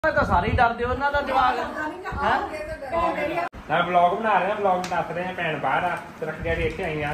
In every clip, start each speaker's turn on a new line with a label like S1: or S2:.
S1: ਤਾਂ ਸਾਰੇ ਹੀ ਡਰਦੇ ਹੋ ਉਹਨਾਂ ਦਾ ਜਵਾਕ ਹੈ।
S2: ਮੈਂ ਵਲੌਗ ਬਣਾ ਰਿਹਾ, ਵਲੌਗ ਦੱਸ ਰਹੇ ਆ। ਭੈਣ ਬਾਹਰ ਆ ਤੇ ਰੱਖੜੀਆਂ ਦੀ ਇੱਥੇ ਆਈਆਂ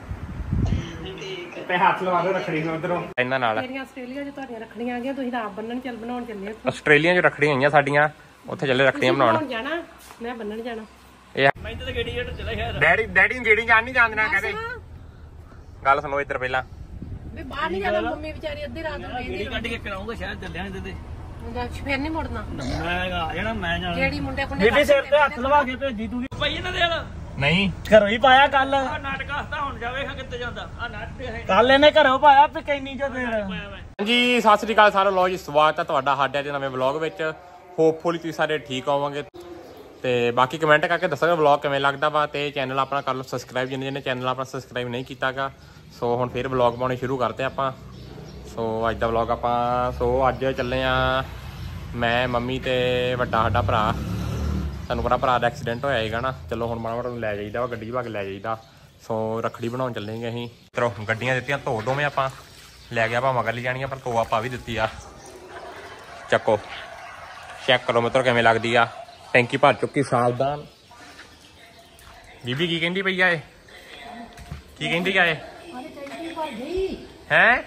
S2: ਤੇ ਹੱਥ ਲਵਾ ਦੋ ਰੱਖੜੀ ਨੂੰ ਉਧਰੋਂ ਇਹਨਾਂ ਨਾਲ।
S3: ਮੇਰੀਆਂ ਆਸਟ੍ਰੇਲੀਆ 'ਚ ਤੁਹਾਡੀਆਂ ਰੱਖੜੀਆਂ ਆ ਗਈਆਂ, ਤੁਸੀਂ ਤਾਂ ਆਪ ਬੰਨਣ ਚੱਲ ਬਣਾਉਣ ਚੱਲੇ ਹੋ।
S2: ਆਸਟ੍ਰੇਲੀਆ 'ਚ ਰੱਖੜੀਆਂ ਆਈਆਂ ਸਾਡੀਆਂ, ਉੱਥੇ ਚੱਲੇ ਰੱਖੜੀਆਂ ਬਣਾਉਣ
S3: ਜਾਣਾ, ਮੈਂ ਬੰਨਣ ਜਾਣਾ।
S2: ਇਹ
S1: ਮੈਂ ਤਾਂ ਗੇੜੀ ਜੱਟ ਚਲਾ ਗਿਆ।
S2: ਡੈਡੀ ਨੂੰ ਗੇੜੀ ਜਾਣ ਨਹੀਂ ਜਾਣਨਾ ਕਹਿੰਦੇ। ਗੱਲ ਸੁਣੋ ਇੱਧਰ ਪਹਿਲਾਂ।
S3: ਵੀ ਬਾਹਰ ਨਹੀਂ ਜਾਣਾ, ਮੰਮੀ ਵਿਚਾਰੀ ਅੱਧੀ ਰਾਤ ਨੂੰ
S1: ਗੇੜੀ ਕੱਢ ਕੇ ਕਰਾਉਂਗਾ ਸ਼ਾਇਦ ਚੱਲਿਆ ਨਹੀਂ ਤੇ
S3: ਫੇਰ ਨਹੀਂ ਮੁੜਨਾ।
S1: ਮੈਂ ਆ ਜਾਣਾ, ਮੈਂ ਜਾਣਾ।
S3: ਜਿਹੜੀ ਮੁੰਡੇ ਕੁੰਡੇ
S1: ਬੀਬੀ ਸਿਰ ਤੇ ਹੱਥ ਲਵਾ ਕੇ ਭੇਜੀ ਤੂੰ ਭਾਈ ਇਹਨਾਂ ਦੇ ਨਾਲ
S2: ਨਹੀਂ
S1: ਘਰੋਂ ਹੀ ਪਾਇਆ ਕੱਲ। ਆ ਨਾਟਕ ਹੱਸਦਾ ਹੁਣ ਜਾਵੇਗਾ ਕਿੱਥੇ ਜਾਂਦਾ। ਆ ਨਾਟਕ ਕੱਲ ਇਹਨੇ ਘਰੋਂ ਪਾਇਆ ਵੀ ਕੈਨੀ ਚੋਂ ਦੇਰ।
S2: ਹਾਂਜੀ ਸਤਿ ਸ੍ਰੀ ਅਕਾਲ ਸਾਰਿਆਂ ਨੂੰ ਜੀ, ਸਵਾਗਤ ਹੈ ਤੁਹਾਡਾ ਸਾਡੇ ਅੱਜ ਨਵੇਂ ਵਲੌਗ ਵਿੱਚ। ਹੋਪਫੁਲੀ ਤੁਸੀਂ ਸਾਰੇ ਠੀਕ ਹੋਵੋਗੇ ਤੇ ਬਾਕੀ ਕਮੈਂਟ ਕਰਕੇ ਦੱਸੋਗੇ ਵਲੌਗ ਕਿਵੇਂ ਲੱਗਦਾ ਵਾ। ਤੇ ਚੈਨਲ ਆਪਣਾ ਕਰ ਲਓ ਸਬਸਕ੍ਰਾਈਬ, ਜਿਹਨੇ ਚੈਨਲ ਆਪਣਾ ਸਬਸਕ੍ਰਾਈਬ ਨਹੀਂ ਕੀਤਾਗਾ। ਸੋ ਹੁਣ ਫਿਰ ਵਲੌਗ ਪਾਉਣੇ ਸ਼ੁਰੂ ਕਰਦੇ ਆਪਾਂ। ਸੋ ਅੱਜ ਦਾ ਵਲੌਗ ਆਪਾਂ ਅੱਜ ਚੱਲੇ ਆ ਮੈਂ, ਮੰਮੀ ਤੇ ਵੱਡਾ ਸਾਡਾ ਭਰਾ। ਤੁਹਾਨੂੰ ਪਤਾ ਭਰਾ ਦਾ ਐਕਸੀਡੈਂਟ ਹੋਇਆ ਸੀਗਾ ਨਾ। ਚਲੋ ਹੁਣ ਮਾੜਾ ਮਾੜਾ ਨੂੰ ਲੈ ਜਾਈਦਾ ਵਾ, ਗੱਡੀ 'ਚ ਪਾ ਕੇ ਲੈ ਜਾਈਦਾ। ਸੋ ਰੱਖੜੀ ਬਣਾਉਣ ਚੱਲੇਗੇ ਅਸੀਂ। ਚਲੋ ਗੱਡੀਆਂ ਦਿੱਤੀਆਂ ਧੋ ਦੋਵੇਂ ਆਪਾਂ, ਲੈ ਗਿਆ ਆਪਾਂ ਮਗਰ ਲਈ ਜਾਣੀਆਂ, ਪਰ ਧੋ ਆਪਾਂ ਵੀ ਦਿੱਤੀ ਆ। ਚੱਕੋ ਚੈੱਕ ਕਰੋ ਮਿੱਤਰੋ ਕਿਵੇਂ ਲੱਗਦੀ ਆ। ਟੈਂਕੀ ਭਰ ਚੁੱਕੀ, ਸਾਵਧਾਨ। ਬੀਬੀ ਕੀ ਕਹਿੰਦੀ ਪਈ ਆ ਇਹ? ਕੀ ਕਹਿੰਦੀ ਆ ਇਹ? ਹੈ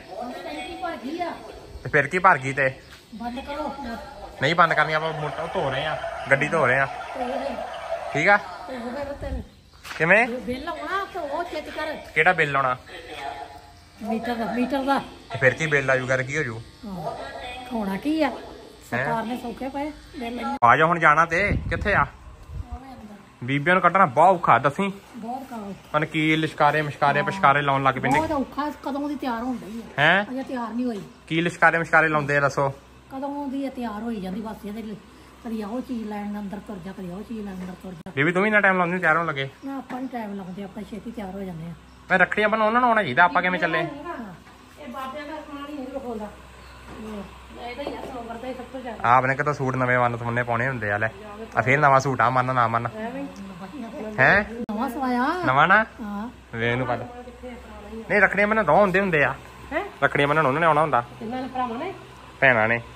S2: ਤੇ ਫਿਰ ਕੀ ਭਰ ਗਈ ਤੇ
S3: ਬੰਦ ਕਰੋ।
S2: ਨਹੀਂ ਬੰਦ ਕਰਨੀ, ਆਪਾਂ ਮੋਟਰ ਧੋ ਰਹੇ ਆ, ਗੱਡੀ ਧੋ ਰਹੇ ਆ। ਠੀਕ ਆ ਕਿਵੇਂ
S3: ਬਿੱਲ ਆਉਣਾ ਤੇ ਉਹ ਚੈੱਕ ਕਰ।
S2: ਕਿਹੜਾ ਬਿੱਲ ਆਉਣਾ?
S3: ਮੀਟਰ ਦਾ।
S2: ਤੇ ਫਿਰ ਕੀ ਬਿੱਲ ਆਜੂਗਾ? ਕੀ ਹੋ ਜੂ?
S3: ਹੋਣਾ ਕੀ ਆ, ਸਰਕਾਰ ਨੇ ਸੌਖੇ ਪਏ ਬਿੱਲ।
S2: ਆ ਜਾ ਹੁਣ ਜਾਣਾ ਤੇ ਕਿੱਥੇ ਆ? ਬੀਬੀਆਂ ਨੂੰ ਕੱਢਣਾ ਬਹੁਤ ਔਖਾ। ਦੱਸੀ
S3: ਬਹੁਤ ਕਾਲ
S2: ਮਨ ਕੀ ਲਿਸ਼ਕਾਰੇ ਪਿਸ਼ਕਾਰੇ ਲਾਉਣ ਲੱਗ ਪੈਂਦੇ।
S3: ਬਹੁਤ ਔਖਾ। ਕਦੋਂ ਦੀ ਤਿਆਰ ਹੋਣ ਡਈ ਆ?
S2: ਹੈ
S3: ਅਜੇ ਤਿਆਰ ਨਹੀਂ ਹੋਈ।
S2: ਕੀ ਲਿਸ਼ਕਾਰੇ ਲਾਉਂਦੇ ਆ ਦੱਸੋ?
S3: ਕਦੋਂ ਦੀ ਤਿਆਰ ਹੋਈ ਜਾਂਦੀ ਬਸ। ਇਹਦੇ ਲਈ ਕਦੀ ਉਹ ਚੀਜ਼ ਲੈਣ ਅੰਦਰ ਤੁਰ ਜਾ, ਕਦੀ ਉਹ ਚੀਜ਼ ਲੈਣ ਅੰਦਰ ਤੁਰ ਜਾ।
S2: ਬੀਬੀ ਤੂੰ ਵੀ ਨਾ ਟਾਈਮ ਲਾਉਂਦੀ ਤਿਆਰ ਹੋਣ ਲੱਗੇ?
S3: ਨਾ ਆਪਾਂ ਨੂੰ ਟਾਈਮ ਲਾਉਂਦੇ, ਆਪਾਂ ਛੇਤੀ ਤਿਆਰ ਹੋ ਜਾਂਦੇ ਆ।
S2: ਮੈਂ ਰੱਖੜੀਆਂ ਬਣਾ ਉਹਨਾਂ ਨੂੰ ਆਉਣਾ ਚਾਹੀਦਾ। ਆਪਾਂ ਕਿਵੇਂ ਚੱਲੇ?
S3: ਇਹ ਬਾਬਿਆਂ ਦਾ ਸਮਾਨ ਹੀ ਨਹੀਂ ਰਖੋਦਾ। ਇਹਦਾ ਹੀ ਆ ਸੋਵਰ ਦਾ ਹੀ ਸਭ ਤੋਂ ਜ਼ਿਆਦਾ।
S2: ਆਪ ਨੇ ਕਿਤੇ ਸੂਟ ਨਵੇਂ ਵੰਨ ਸੁਣਨੇ ਪਾਉਣੇ ਹੁੰਦੇ ਆ। ਲੈ ਆ ਫੇਰ ਨਵਾਂ ਸੂਟ ਆ, ਮੰਨ ਨਾ ਮੰਨ ਹੈ
S3: ਨਵਾਂ ਸਵਾਇਆ
S2: ਨਵਾਂ ਨਾ
S3: ਹਾਂ।
S2: ਵੇ ਨੂੰ ਪਾ ਨਹੀਂ ਰੱਖੜੀਆਂ ਬੰਨਣ ਦੋ ਹੁੰਦੇ ਆ। ਰੱਖੜੀਆਂ ਬੰਨਣ ਉਹਨਾਂ ਨੇ ਆਉਣਾ ਹੁੰਦਾ।
S3: ਇਹਨਾਂ ਨੇ ਭਰਾਵਾਂ ਨੇ,
S2: ਭੈਣਾਂ ਨੇ।